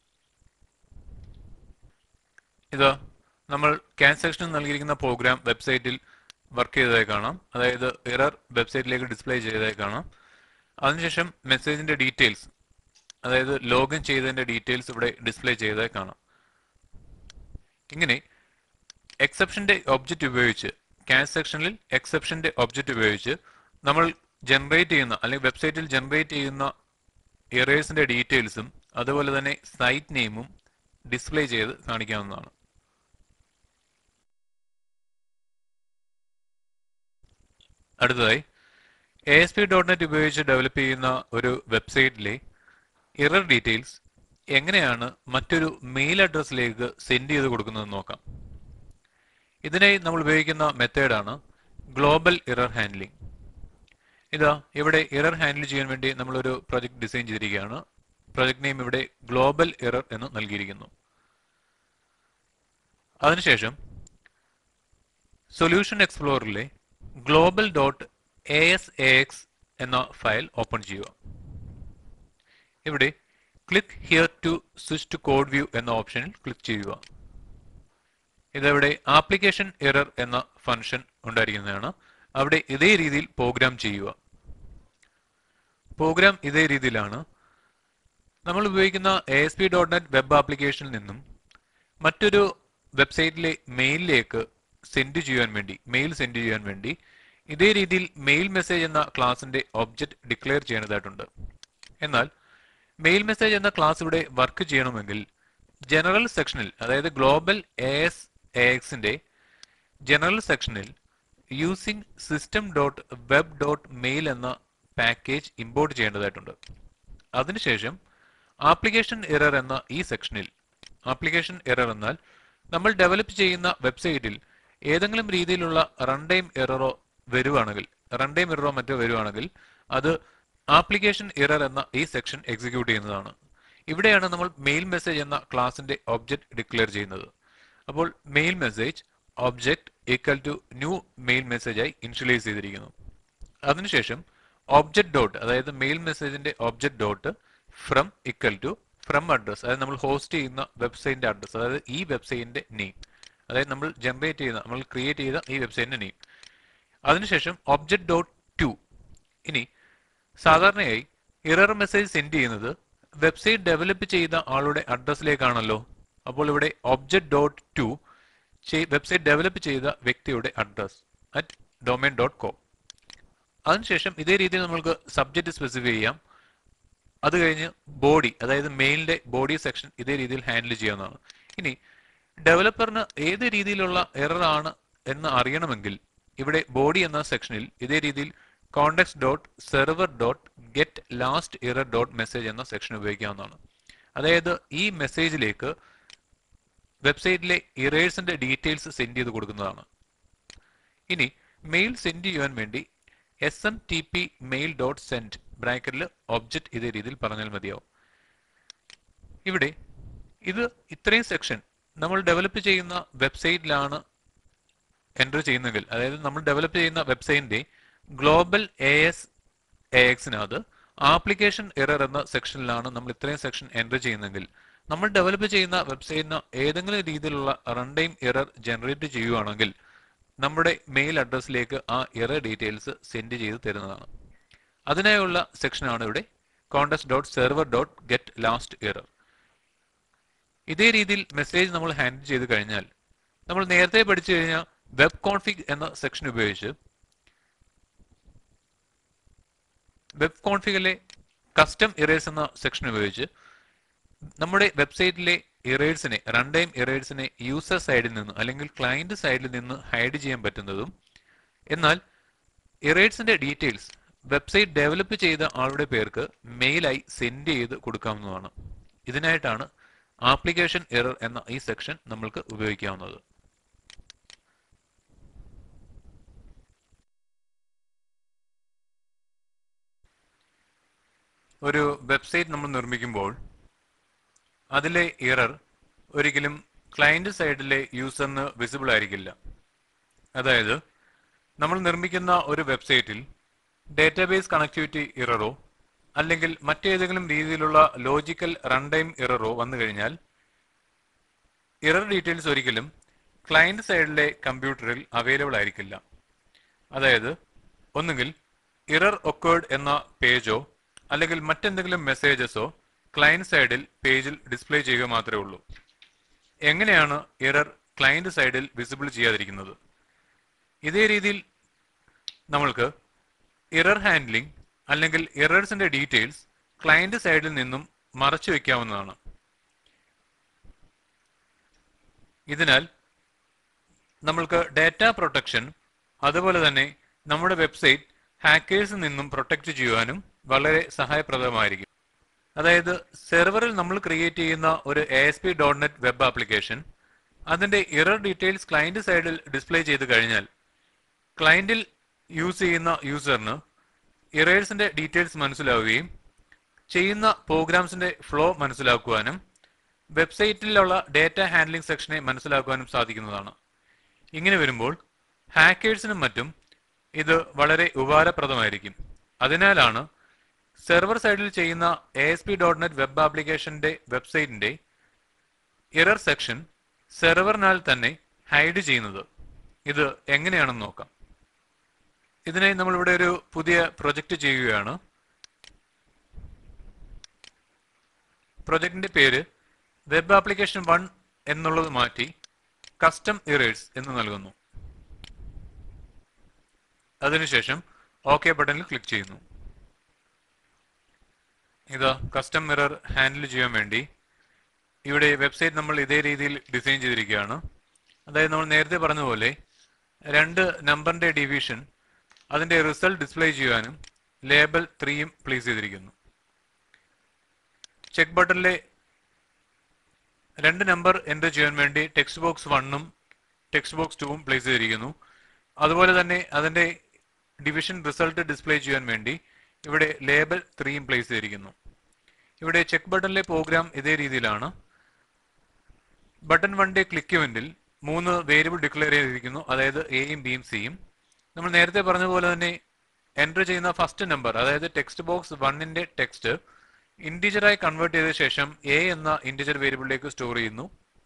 ഇതാ നമ്മൾ കാറ്റ് സെക്ഷനിൽ നൽകിയിരിക്കുന്ന പ്രോഗ്രാം വെബ്സൈറ്റിൽ വർക്ക് ചെയ്തതായി കാണാം. അതായത് എറർ വെബ്സൈറ്റിലേക്ക് ഡിസ്പ്ലേ ചെയ്തതായി കാണാം. അതിനുശേഷം മെസ്സേജിന്റെ ഡീറ്റെയിൽസ് അതായത് ലോഗിൻ ചെയ്തതിന്റെ ഡീറ്റെയിൽസ് ഇവിടെ ഡിസ്പ്ലേ ചെയ്തതായി കാണാം. ഇങ്ങനെ എക്സെപ്ഷന്റെ ഒബ്ജക്റ്റ് ഉപയോഗിച്ച് കാറ്റ് സെക്ഷനിൽ എക്സെപ്ഷന്റെ ഒബ്ജക്റ്റ് ഉപയോഗിച്ച് നമ്മൾ ജനറേറ്റ് ചെയ്യുന്ന അല്ലെങ്കിൽ വെബ്സൈറ്റിൽ ജനറേറ്റ് ചെയ്യുന്ന എറേഴ്സിന്റെ ഡീറ്റെയിൽസും അതുപോലെ തന്നെ സൈറ്റ് നെയിമും ഡിസ്പ്ലേ ചെയ്ത് കാണിക്കാവുന്നതാണ്. അടുത്തതായി ASP.NET ഉപയോഗിച്ച് ഡെവലപ്പ് ചെയ്യുന്ന ഒരു വെബ്സൈറ്റിലെ എറർ ഡീറ്റെയിൽസ് എങ്ങനെയാണ് മറ്റൊരു മെയിൽ അഡ്രസ്സിലേക്ക് സെൻഡ് ചെയ്ത് കൊടുക്കുന്നതെന്ന് നോക്കാം. ഇതിനായി നമ്മൾ ഉപയോഗിക്കുന്ന മെത്തേഡാണ് ഗ്ലോബൽ എറർ ഹാൻഡ്ലിംഗ്. ഇതാ ഇവിടെ എറർ ഹാൻഡിൽ ചെയ്യാൻ വേണ്ടി നമ്മളൊരു പ്രൊജക്ട് ഡിസൈൻ ചെയ്തിരിക്കുകയാണ്. പ്രൊജക്ട് നെയിം ഇവിടെ ഗ്ലോബൽ എറർ എന്ന് നൽകിയിരിക്കുന്നു. അതിനുശേഷം സൊല്യൂഷൻ എക്സ്പ്ലോററിലെ global.asax എന്ന ഫയൽ ഓപ്പൺ ചെയ്യുക. ഇവിടെ click here to switch to code view എന്ന ഓപ്ഷനിൽ ക്ലിക്ക് ചെയ്യുക. ഇതവിടെ ആപ്ലിക്കേഷൻ എറർ എന്ന ഫംഗ്ഷൻ ഉണ്ടായിരിക്കുന്നതാണ്. അവിടെ ഇതേ രീതിയിൽ പ്രോഗ്രാം ചെയ്യുക. പ്രോഗ്രാം ഇതേ രീതിയിലാണ്. നമ്മൾ ഉപയോഗിക്കുന്ന ASP.NET വെബ് ആപ്ലിക്കേഷനിൽ നിന്നും മറ്റൊരു വെബ്സൈറ്റിലെ മെയിലിലേക്ക് മെയിൽ സെൻഡ് ചെയ്യാൻ വേണ്ടി ഇതേ രീതിയിൽ മെയിൽ മെസ്സേജ് എന്ന ക്ലാസിന്റെ ഒബ്ജക്റ്റ് ഡിക്ലെയർ ചെയ്യേണ്ടതായിട്ടുണ്ട്. എന്നാൽ മെയിൽ മെസ്സേജ് എന്ന ക്ലാസ് ഇവിടെ വർക്ക് ചെയ്യണമെങ്കിൽ ജനറൽ സെക്ഷനിൽ അതായത് ഗ്ലോബൽ ASAXന്റെ ജനറൽ സെക്ഷനിൽ യൂസിങ് system.web.mail എന്ന പാക്കേജ് ഇമ്പോർട്ട് ചെയ്യേണ്ടതായിട്ടുണ്ട്. അതിനുശേഷം ആപ്ലിക്കേഷൻ എറർ എന്ന ഈ സെക്ഷനിൽ ആപ്ലിക്കേഷൻ എറർ എന്നാൽ നമ്മൾ ഡെവലപ്പ് ചെയ്യുന്ന വെബ്സൈറ്റിൽ ഏതെങ്കിലും രീതിയിലുള്ള റൺ ടൈം എററോ മറ്റോ വരുവാണെങ്കിൽ അത് ആപ്ലിക്കേഷൻ എറർ എന്ന ഈ സെക്ഷൻ എക്സിക്യൂട്ട് ചെയ്യുന്നതാണ്. ഇവിടെയാണ് നമ്മൾ മെയിൽ മെസ്സേജ് എന്ന ക്ലാസിന്റെ ഒബ്ജക്റ്റ് ഡിക്ലെയർ ചെയ്യുന്നത്. അപ്പോൾ mail message object equal to new mail message ആയി ഇനിഷ്യലൈസ് ചെയ്തിരിക്കുന്നു. അതിനുശേഷം ഒബ്ജക്റ്റ് ഡോട്ട്, അതായത് മെയിൽ മെസ്സേജിന്റെ object dot from equal to from address, അതായത് നമ്മൾ ഹോസ്റ്റ് ചെയ്യുന്ന വെബ്സൈറ്റിന്റെ അഡ്രസ്, അതായത് ഈ വെബ്സൈറ്റിന്റെ നെയിം, അതായത് നമ്മൾ ക്രിയേറ്റ് ചെയ്ത ഈ വെബ്സൈറ്റിന്റെ നെയിം. അതിനുശേഷം ഒബ്ജക്റ്റ് ഡോട്ട് ടു. ഇനി സാധാരണയായി എറർ മെസ്സേജ് സെൻഡ് ചെയ്യുന്നത് വെബ്സൈറ്റ് ഡെവലപ്പ് ചെയ്ത ആളുടെ അഡ്രസ്സിലേക്കാണല്ലോ. അപ്പോൾ ഇവിടെ object dot to website develop ചെയ്ത വ്യക്തിയുടെ അഡ്രസ് @domain.com. അതിനുശേഷം ഇതേ രീതിയിൽ നമുക്ക് സബ്ജക്റ്റ് സ്പെസിഫൈ ചെയ്യാം. അത് കഴിഞ്ഞ് ബോഡി, അതായത് മെയിലിന്റെ ബോഡി സെക്ഷൻ ഇതേ രീതിയിൽ ഹാൻഡിൽ ചെയ്യാവുന്നതാണ്. ഇനി ഡെവലപ്പറിന് ഏത് രീതിയിലുള്ള എറർ ആണ് എന്ന് അറിയണമെങ്കിൽ ഇവിടെ ബോഡി എന്ന സെക്ഷനിൽ ഇതേ രീതിയിൽ context dot server dot get last error dot message എന്ന സെക്ഷൻ ഉപയോഗിക്കാവുന്നതാണ്. അതായത് ഈ മെസ്സേജിലേക്ക് വെബ്സൈറ്റിലെ ഇറേഴ്സിന്റെ ഡീറ്റെയിൽസ് സെൻഡ് ചെയ്ത് കൊടുക്കുന്നതാണ്. ഇനി മെയിൽ സെൻഡ് ചെയ്യുവാൻ വേണ്ടി smtp മെയിൽ ഡോട്ട് സെൻഡ് ബ്രാക്കറ്റിൽ ഒബ്ജക്റ്റ് ഇതേ രീതിയിൽ പറഞ്ഞാൽ മതിയാവും. ഇവിടെ ഇത്രയും സെക്ഷൻ നമ്മൾ ഡെവലപ്പ് ചെയ്യുന്ന വെബ്സൈറ്റിലാണ് എൻ്റർ ചെയ്യുന്നെങ്കിൽ, അതായത് നമ്മൾ ഡെവലപ്പ് ചെയ്യുന്ന വെബ്സൈറ്റിന്റെ ഗ്ലോബൽ ASAXനകത്ത് ആപ്ലിക്കേഷൻ എറർ എന്ന സെക്ഷനിലാണ് നമ്മൾ ഇത്രയും സെക്ഷൻ എൻ്റർ ചെയ്യുന്നെങ്കിൽ, നമ്മൾ ഡെവലപ്പ് ചെയ്യുന്ന വെബ്സൈറ്റിന് ഏതെങ്കിലും രീതിയിലുള്ള റൺ ടൈം എറർ ജനറേറ്റ് ചെയ്യുകയാണെങ്കിൽ നമ്മുടെ മെയിൽ അഡ്രസ്സിലേക്ക് ആ എറർ ഡീറ്റെയിൽസ് സെൻഡ് ചെയ്ത് തരുന്നതാണ്. അതിനായുള്ള സെക്ഷനാണ് ഇവിടെ context dot server dot get last error. ഇതേ രീതിയിൽ മെസ്സേജ് നമ്മൾ ഹാൻഡിൽ ചെയ്ത് കഴിഞ്ഞാൽ നമ്മൾ നേരത്തെ പഠിച്ചു കഴിഞ്ഞ വെബ് കോൺഫിഗ് എന്ന സെക്ഷൻ ഉപയോഗിച്ച് വെബ് കോൺഫിഗിലെ കസ്റ്റം ഇറേഴ്സ് എന്ന സെക്ഷൻ ഉപയോഗിച്ച് നമ്മുടെ വെബ്സൈറ്റിലെ ഇറേഴ്സിനെ, റൺ ടൈം ഇറേഴ്സിനെ യൂസർ സൈഡിൽ നിന്ന് അല്ലെങ്കിൽ ക്ലയന്റ് സൈഡിൽ നിന്ന് ഹൈഡ് ചെയ്യാൻ പറ്റുന്നതും, എന്നാൽ ഇറേഴ്സിന്റെ ഡീറ്റെയിൽസ് വെബ്സൈറ്റ് ഡെവലപ്പ് ചെയ്ത ആളുടെ പേർക്ക് മെയിലായി സെൻഡ് ചെയ്ത് കൊടുക്കാവുന്നതാണ്. ഇതിനായിട്ടാണ് ആപ്ലിക്കേഷൻ എറർ എന്ന ഈ സെക്ഷൻ നമ്മൾക്ക് ഉപയോഗിക്കാവുന്നത്. ഒരു വെബ്സൈറ്റ് നമ്മൾ നിർമ്മിക്കുമ്പോൾ അതിലെ എറർ ഒരിക്കലും ക്ലയന്റ് സൈഡിലെ യൂസറിന് വിസിബിൾ ആയിരിക്കില്ല. അതായത് നമ്മൾ നിർമ്മിക്കുന്ന ഒരു വെബ്സൈറ്റിൽ ഡേറ്റാബേസ് കണക്ടിവിറ്റി എററോ അല്ലെങ്കിൽ മറ്റേതെങ്കിലും രീതിയിലുള്ള ലോജിക്കൽ റൺ ടൈം എററോ വന്നു കഴിഞ്ഞാൽ എറർ ഡീറ്റെയിൽസ് ഒരിക്കലും ക്ലയന്റ് സൈഡിലെ കമ്പ്യൂട്ടറിൽ അവൈലബിൾ ആയിരിക്കില്ല. അതായത് ഒന്നുകിൽ എറർ ഒക്കേർഡ് എന്ന പേജോ അല്ലെങ്കിൽ മറ്റെന്തെങ്കിലും മെസ്സേജസോ ക്ലയന്റ് സൈഡിൽ പേജിൽ ഡിസ്പ്ലേ ചെയ്യുക മാത്രമേ ഉള്ളൂ. എങ്ങനെയാണ് എറർ ക്ലയന്റ് സൈഡിൽ വിസിബിൾ ചെയ്യാതിരിക്കുന്നത്? ഇതേ രീതിയിൽ നമ്മൾക്ക് എറർ ഹാൻഡ്ലിംഗ് അല്ലെങ്കിൽ എറേഴ്സിന്റെ ഡീറ്റെയിൽസ് ക്ലയന്റ് സൈഡിൽ നിന്നും മറച്ചു വയ്ക്കാവുന്നതാണ്. ഇതിനാൽ നമ്മൾക്ക് ഡാറ്റ പ്രൊട്ടക്ഷൻ, അതുപോലെ തന്നെ നമ്മുടെ വെബ്സൈറ്റ് ഹാക്കേഴ്സിൽ നിന്നും പ്രൊട്ടക്ട് ചെയ്യുവാനും വളരെ സഹായപ്രദമായിരിക്കും. അതായത് സെർവറിൽ നമ്മൾ ക്രിയേറ്റ് ചെയ്യുന്ന ഒരു ASP.NET വെബ് ആപ്ലിക്കേഷൻ അതിന്റെ എറർ ഡീറ്റെയിൽസ് ക്ലയന്റ് സൈഡിൽ ഡിസ്പ്ലേ ചെയ്ത് കഴിഞ്ഞാൽ ക്ലയന്റിൽ യൂസ് ചെയ്യുന്ന യൂസറിന് എറേഴ്സിന്റെ ഡീറ്റെയിൽസ് മനസ്സിലാവുകയും ചെയ്യുന്ന പ്രോഗ്രാംസിന്റെ ഫ്ലോ മനസ്സിലാക്കുവാനും വെബ്സൈറ്റിലുള്ള ഡാറ്റ ഹാൻഡ്ലിംഗ് സെക്ഷനെ മനസ്സിലാക്കുവാനും സാധിക്കുന്നതാണ്. ഇങ്ങനെ വരുമ്പോൾ ഹാക്കേഴ്സിനും മറ്റും ഇത് വളരെ ഉപകാരപ്രദമായിരിക്കും. അതിനാലാണ് സെർവർ സൈഡിൽ ചെയ്യുന്ന ASP.NET വെബ് ആപ്ലിക്കേഷന്റെ വെബ്സൈറ്റിന്റെ എറർ സെക്ഷൻ സെർവറിനാൽ തന്നെ ഹൈഡ് ചെയ്യുന്നത്. ഇത് എങ്ങനെയാണെന്ന് നോക്കാം. ഇതിനായി നമ്മളിവിടെ ഒരു പുതിയ പ്രൊജക്റ്റ് ചെയ്യുകയാണ്. പ്രൊജക്റ്റിന്റെ പേര് വെബ് ആപ്ലിക്കേഷൻ 1 എന്നുള്ളത് മാറ്റി കസ്റ്റം ഇറേഴ്സ് എന്ന് നൽകുന്നു. അതിനുശേഷം ഓക്കെ ബട്ടണിൽ ക്ലിക്ക് ചെയ്യുന്നു. ഇതാ കസ്റ്റം എറർ ഹാൻഡിൽ ചെയ്യാൻ വേണ്ടി ഇവിടെ വെബ്സൈറ്റ് നമ്മൾ ഇതേ രീതിയിൽ ഡിസൈൻ ചെയ്തിരിക്കുകയാണ്. അതായത് നമ്മൾ നേരത്തെ പറഞ്ഞതുപോലെ 2 നമ്പറിന്റെ ഡിവിഷൻ അതിന്റെ റിസൾട്ട് ഡിസ്പ്ലേ ചെയ്യാനും ലേബൽ 3 പ്ലേസ് ചെയ്തിരിക്കുന്നു. ചെക്ക് ബട്ടണിലെ രണ്ട് നമ്പർ എൻ്റർ ചെയ്യാൻ വേണ്ടി ടെക്സ്റ്റ് ബോക്സ് 1ഉം ടെക്സ്റ്റ് ബോക്സ് 2ഉം പ്ലേസ് ചെയ്തിരിക്കുന്നു. അതുപോലെ തന്നെ അതിൻ്റെ ഡിവിഷൻ റിസൾട്ട് ഡിസ്പ്ലേ ചെയ്യാൻ വേണ്ടി ഇവിടെ ലേബൽ 3ഉം പ്ലേസ് ചെയ്തിരിക്കുന്നു. ഇവിടെ ചെക്ക് ബട്ടണിലെ പ്രോഗ്രാം ഇതേ രീതിയിലാണ്. ബട്ടൺ 1ന്റെ ക്ലിക്ക് ഇവന്റിൽ 3 വേരിയബിൾ ഡിക്ലെയർ ചെയ്തിരിക്കുന്നു, അതായത് എയും ബിയും സിയും. നമ്മൾ നേരത്തെ പറഞ്ഞ പോലെ തന്നെ എൻ്റർ ചെയ്യുന്ന ഫസ്റ്റ് നമ്പർ, അതായത് ടെക്സ്റ്റ് ബോക്സ് 1ന്റെ ടെക്സ്റ്റ് ഇൻറ്റിജറായി കൺവേർട്ട് ചെയ്ത ശേഷം എ എന്ന ഇൻറ്റിജർ വേരിയബിളിലേക്ക് സ്റ്റോർ ചെയ്യുന്നു.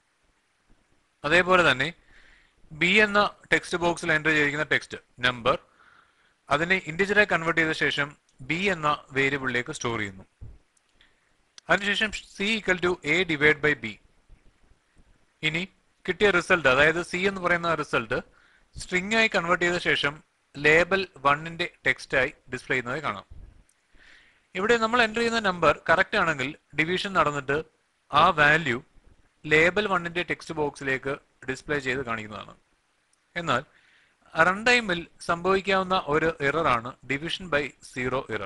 അതേപോലെ തന്നെ ബി എന്ന ടെക്സ്റ്റ് ബോക്സിൽ എൻ്റർ ചെയ്തിരിക്കുന്ന ടെക്സ്റ്റ് നമ്പർ അതിനെ ഇൻറ്റിജറായി കൺവേർട്ട് ചെയ്ത ശേഷം ബി എന്ന വേരിയബിളിലേക്ക് സ്റ്റോർ ചെയ്യുന്നു. അതിനുശേഷം c equal to a divide by b. ഇനി കിട്ടിയ റിസൾട്ട്, അതായത് സി എന്ന് പറയുന്ന റിസൾട്ട് സ്ട്രിംഗ് ആയി കൺവേർട്ട് ചെയ്ത ശേഷം ലേബൽ 1ന്റെ ടെക്സ്റ്റായി ഡിസ്പ്ലേ ചെയ്യുന്നതായി കാണാം. ഇവിടെ നമ്മൾ എൻ്റർ ചെയ്യുന്ന നമ്പർ കറക്റ്റ് ആണെങ്കിൽ ഡിവിഷൻ നടന്നിട്ട് ആ വാല്യൂ ലേബൽ 1ന്റെ ടെക്സ്റ്റ് ബോക്സിലേക്ക് ഡിസ്പ്ലേ ചെയ്ത് കാണിക്കുന്നതാണ്. എന്നാൽ റൺ ടൈമിൽ സംഭവിക്കാവുന്ന ഒരു എററാണ് ഡിവിഷൻ ബൈ 0 എറർ.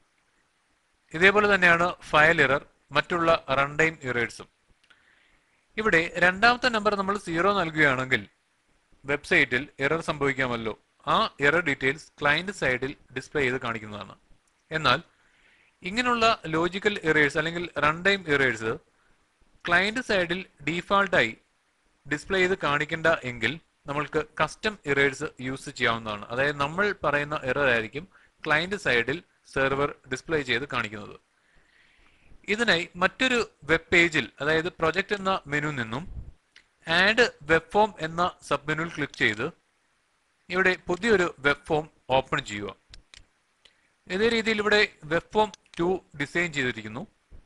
ഇതേപോലെ തന്നെയാണ് ഫയൽ എറർ, മറ്റുള്ള റൺ ടൈം എറേഴ്സും. ഇവിടെ രണ്ടാമത്തെ നമ്പർ നമ്മൾ 0 നൽകുകയാണെങ്കിൽ വെബ്സൈറ്റിൽ എറർ സംഭവിക്കാമല്ലോ. ആ എറർ ഡീറ്റെയിൽസ് ക്ലയന്റ് സൈഡിൽ ഡിസ്പ്ലേ ചെയ്ത് കാണിക്കുന്നതാണ്. എന്നാൽ ഇങ്ങനെയുള്ള ലോജിക്കൽ എറേഴ്സ് അല്ലെങ്കിൽ റൺ ടൈം എറേഴ്സ് ക്ലയന്റ് സൈഡിൽ ഡീഫാൾട്ടായി ഡിസ്പ്ലേ ചെയ്ത് കാണിക്കേണ്ട എങ്കിൽ നമ്മൾക്ക് കസ്റ്റം എറേഴ്സ് യൂസ് ചെയ്യാവുന്നതാണ്. അതായത് നമ്മൾ പറയുന്ന എറർ ആയിരിക്കും ക്ലയന്റ് സൈഡിൽ സെർവർ ഡിസ്പ്ലേ ചെയ്ത് കാണിക്കുന്നത്. ഇതിനായി മറ്റൊരു വെബ് പേജിൽ, അതായത് പ്രൊജക്ട് എന്ന മെനു നിന്നും ആഡ് വെബ് ഫോം എന്ന സബ് മെനുവിൽ ക്ലിക്ക് ചെയ്ത് ഇവിടെ പുതിയൊരു വെബ് ഫോം ഓപ്പൺ ചെയ്യുക. ഇതേ രീതിയിൽ ഇവിടെ വെബ് ഫോം 2 ഡിസൈൻ ചെയ്തിരിക്കുന്നു.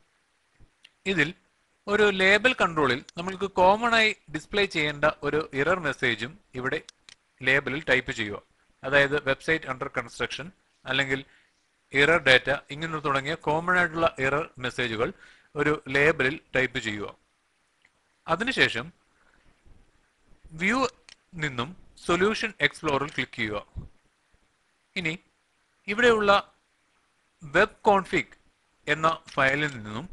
ഇതിൽ ഒരു ലേബൽ കൺട്രോളിൽ നമ്മൾക്ക് കോമൺ ആയി ഡിസ്പ്ലേ ചെയ്യേണ്ട ഒരു എറർ മെസ്സേജും ഇവിടെ ലേബലിൽ ടൈപ്പ് ചെയ്യുക. അതായത് വെബ്സൈറ്റ് അണ്ടർ കൺസ്ട്രക്ഷൻ അല്ലെങ്കിൽ എറർ ഡാറ്റ ഇങ്ങനെ തുടങ്ങിയ കോമൺ ആയിട്ടുള്ള എറർ മെസ്സേജുകൾ ഒരു ലേബലിൽ ടൈപ്പ് ചെയ്യുക. അതിനുശേഷം വ്യൂ നിന്നും സൊല്യൂഷൻ എക്സ്പ്ലോറിൽ ക്ലിക്ക് ചെയ്യുക. ഇനി ഇവിടെയുള്ള വെബ് കോൺഫിഗ് എന്ന ഫയലിൽ നിന്നും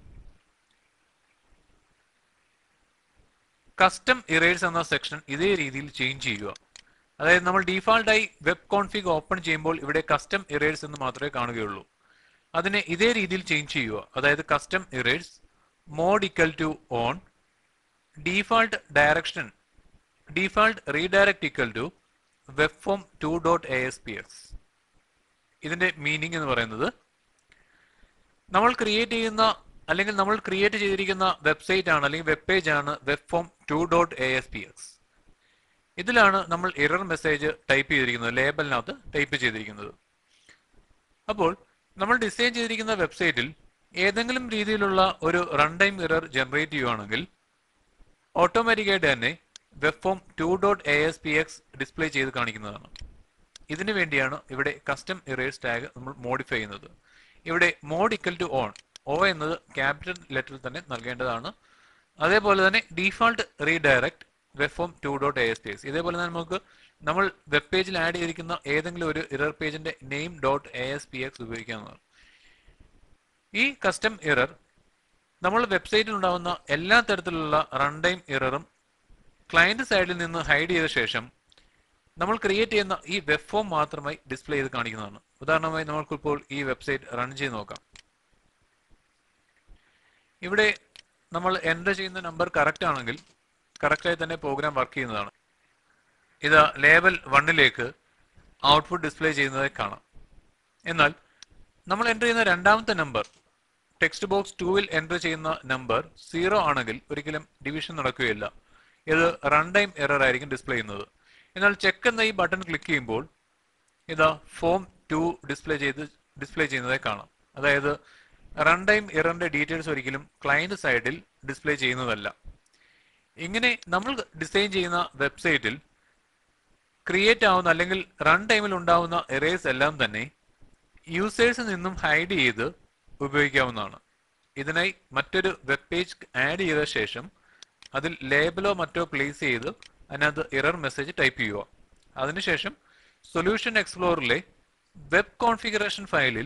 കസ്റ്റം ഇറേഴ്സ് എന്ന സെക്ഷൻ ഇതേ രീതിയിൽ ചേഞ്ച് ചെയ്യുക. അതായത് നമ്മൾ ഡീഫാൾട്ടായി വെബ് കോൺഫിഗ് ഓപ്പൺ ചെയ്യുമ്പോൾ ഇവിടെ കസ്റ്റം ഇറേഴ്സ് എന്ന് മാത്രമേ കാണുകയുള്ളൂ. അതിനെ ഇതേ രീതിയിൽ ചേഞ്ച് ചെയ്യുക. അതായത് custom errors mode equal to on, default direction default redirect equal to web form 2.aspx. ഇതിന്റെ മീനിങ് എന്ന് പറയുന്നത് നമ്മൾ ക്രിയേറ്റ് ചെയ്യുന്ന അല്ലെങ്കിൽ നമ്മൾ ക്രിയേറ്റ് ചെയ്തിരിക്കുന്ന വെബ്സൈറ്റ് ആണ് അല്ലെങ്കിൽ വെബ് പേജ് ആണ് വെബ് ഫോം 2.aspx. ഇതിലാണ് നമ്മൾ എറർ മെസ്സേജ് ടൈപ്പ് ചെയ്തിരിക്കുന്നത്, ലേബലിനകത്ത് ടൈപ്പ് ചെയ്തിരിക്കുന്നത്. അപ്പോൾ നമ്മൾ ഡിസൈൻ ചെയ്തിരിക്കുന്ന വെബ്സൈറ്റിൽ ഏതെങ്കിലും രീതിയിലുള്ള ഒരു റൺ ടൈം എറർ ജനറേറ്റ് ചെയ്യുകയാണെങ്കിൽ ഓട്ടോമാറ്റിക്കായിട്ട് തന്നെ വെബ് ഫോം 2.aspx ഡിസ്പ്ലേ ചെയ്ത് കാണിക്കുന്നതാണ്. ഇതിനു വേണ്ടിയാണ് ഇവിടെ കസ്റ്റം ഇറേഴ്സ് ടാഗ് നമ്മൾ മോഡിഫൈ ചെയ്യുന്നത്. ഇവിടെ mode equal to on, O എന്നത് ക്യാപിറ്റൽ ലെറ്ററിൽ തന്നെ നൽകേണ്ടതാണ്. അതേപോലെ തന്നെ default redirect web form 2.aspx. ഇതേപോലെ തന്നെ നമുക്ക് നമ്മൾ വെബ് പേജിൽ ആഡ് ചെയ്തിരിക്കുന്ന ഏതെങ്കിലും ഒരു എറർ പേജിന്റെ name.aspx ഉപയോഗിക്കാവുന്നതാണ്. ഈ കസ്റ്റം എറർ നമ്മൾ വെബ്സൈറ്റിൽ ഉണ്ടാകുന്ന എല്ലാ തരത്തിലുള്ള റൺ ടൈം എററും ക്ലയന്റ് സൈഡിൽ നിന്ന് ഹൈഡ് ചെയ്ത ശേഷം നമ്മൾ ക്രിയേറ്റ് ചെയ്യുന്ന ഈ വെബ് ഫോം മാത്രമായി ഡിസ്പ്ലേ ചെയ്ത് കാണിക്കുന്നതാണ്. ഉദാഹരണമായി നമുക്കിപ്പോൾ ഈ വെബ്സൈറ്റ് റൺ ചെയ്ത് നോക്കാം. ഇവിടെ നമ്മൾ എൻ്റർ ചെയ്യുന്ന നമ്പർ കറക്റ്റ് ആണെങ്കിൽ കറക്റ്റായി തന്നെ പ്രോഗ്രാം വർക്ക് ചെയ്യുന്നതാണ്. ഇത് ലേബൽ 1ലേക്ക് ഔട്ട്പുട്ട് ഡിസ്പ്ലേ ചെയ്യുന്നതായി കാണാം. എന്നാൽ നമ്മൾ എൻ്റർ ചെയ്യുന്ന രണ്ടാമത്തെ നമ്പർ ടെക്സ്റ്റ് ബോക്സ് 2ൽ എൻ്റർ ചെയ്യുന്ന നമ്പർ 0 ആണെങ്കിൽ ഒരിക്കലും ഡിവിഷൻ നടക്കുകയില്ല. ഇത് റൺ ടൈം എറർ ആയിരിക്കും ഡിസ്പ്ലേ ചെയ്യുന്നത്. എന്നാൽ ചെക്ക് എന്ന ഈ ബട്ടൺ ക്ലിക്ക് ചെയ്യുമ്പോൾ ഇതാ ഫോം 2 ഡിസ്പ്ലേ ചെയ്യുന്നതായി കാണാം. അതായത് റൺ ടൈം എററിന്റെ ഡീറ്റെയിൽസ് ഒരിക്കലും ക്ലയന്റ് സൈഡിൽ ഡിസ്പ്ലേ ചെയ്യുന്നതല്ല. ഇങ്ങനെ നമ്മൾ ഡിസൈൻ ചെയ്യുന്ന വെബ്സൈറ്റിൽ ക്രിയേറ്റ് ആവുന്ന അല്ലെങ്കിൽ റൺ ടൈമിൽ ഉണ്ടാവുന്ന എറേഴ്സ് എല്ലാം തന്നെ യൂസേഴ്സിൽ നിന്നും ഹൈഡ് ചെയ്ത് ഉപയോഗിക്കാവുന്നതാണ്. ഇതിനായി മറ്റൊരു വെബ് പേജ് ആഡ് ചെയ്ത ശേഷം അതിൽ ലേബലോ മറ്റോ പ്ലേസ് ചെയ്ത് അതിനകത്ത് എറർ മെസ്സേജ് ടൈപ്പ് ചെയ്യുക. അതിനുശേഷം സൊല്യൂഷൻ എക്സ്പ്ലോറിലെ വെബ് കോൺഫിഗറേഷൻ ഫയലിൽ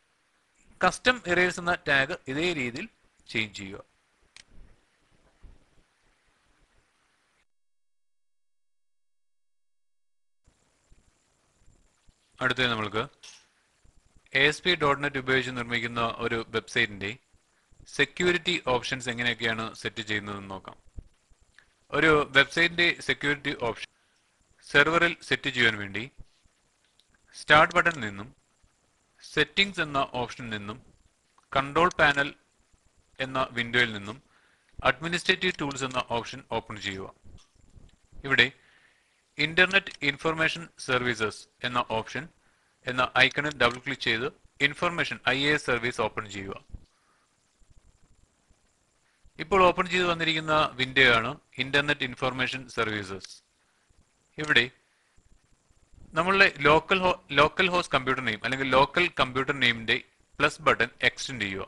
കസ്റ്റം എറേഴ്സ് എന്ന ടാഗ് ഇതേ രീതിയിൽ ചേഞ്ച് ചെയ്യുക. അടുത്തത് നമ്മൾക്ക് ASP.NET ഉപയോഗിച്ച് നിർമ്മിക്കുന്ന ഒരു വെബ്സൈറ്റിന്റെ സെക്യൂരിറ്റി ഓപ്ഷൻസ് എങ്ങനെയൊക്കെയാണ് സെറ്റ് ചെയ്യുന്നതെന്ന് നോക്കാം. ഒരു വെബ്സൈറ്റിന്റെ സെക്യൂരിറ്റി ഓപ്ഷൻ സെർവറിൽ സെറ്റ് ചെയ്യാൻ വേണ്ടി സ്റ്റാർട്ട് ബട്ടണിൽ നിന്നും സെറ്റിംഗ്സ് എന്ന ഓപ്ഷനിൽ നിന്നും കൺട്രോൾ പാനൽ എന്ന വിൻഡോയിൽ നിന്നും അഡ്മിനിസ്ട്രേറ്റീവ് ടൂൾസ് എന്ന ഓപ്ഷൻ ഓപ്പൺ ചെയ്യുക. ഇവിടെ ഇന്റർനെറ്റ് ഇൻഫർമേഷൻ സർവീസസ് എന്ന ഓപ്ഷൻ എന്ന ഐക്കണിൽ ഡബിൾ ക്ലിക്ക് ചെയ്ത് ഇൻഫർമേഷൻ IAS സർവീസ് ഓപ്പൺ ചെയ്യുക. ഇപ്പോൾ ഓപ്പൺ ചെയ്ത് വന്നിരിക്കുന്ന വിൻഡോ ആണ് ഇന്റർനെറ്റ് ഇൻഫർമേഷൻ സർവീസസ്. ഇവിടെ നമ്മളുടെ ലോക്കൽ ഹോസ്റ്റ് കമ്പ്യൂട്ടർ നെയിം അല്ലെങ്കിൽ ലോക്കൽ കമ്പ്യൂട്ടർ നെയിമിന്റെ പ്ലസ് ബട്ടൺ എക്സ്റ്റെൻഡ് ചെയ്യുക.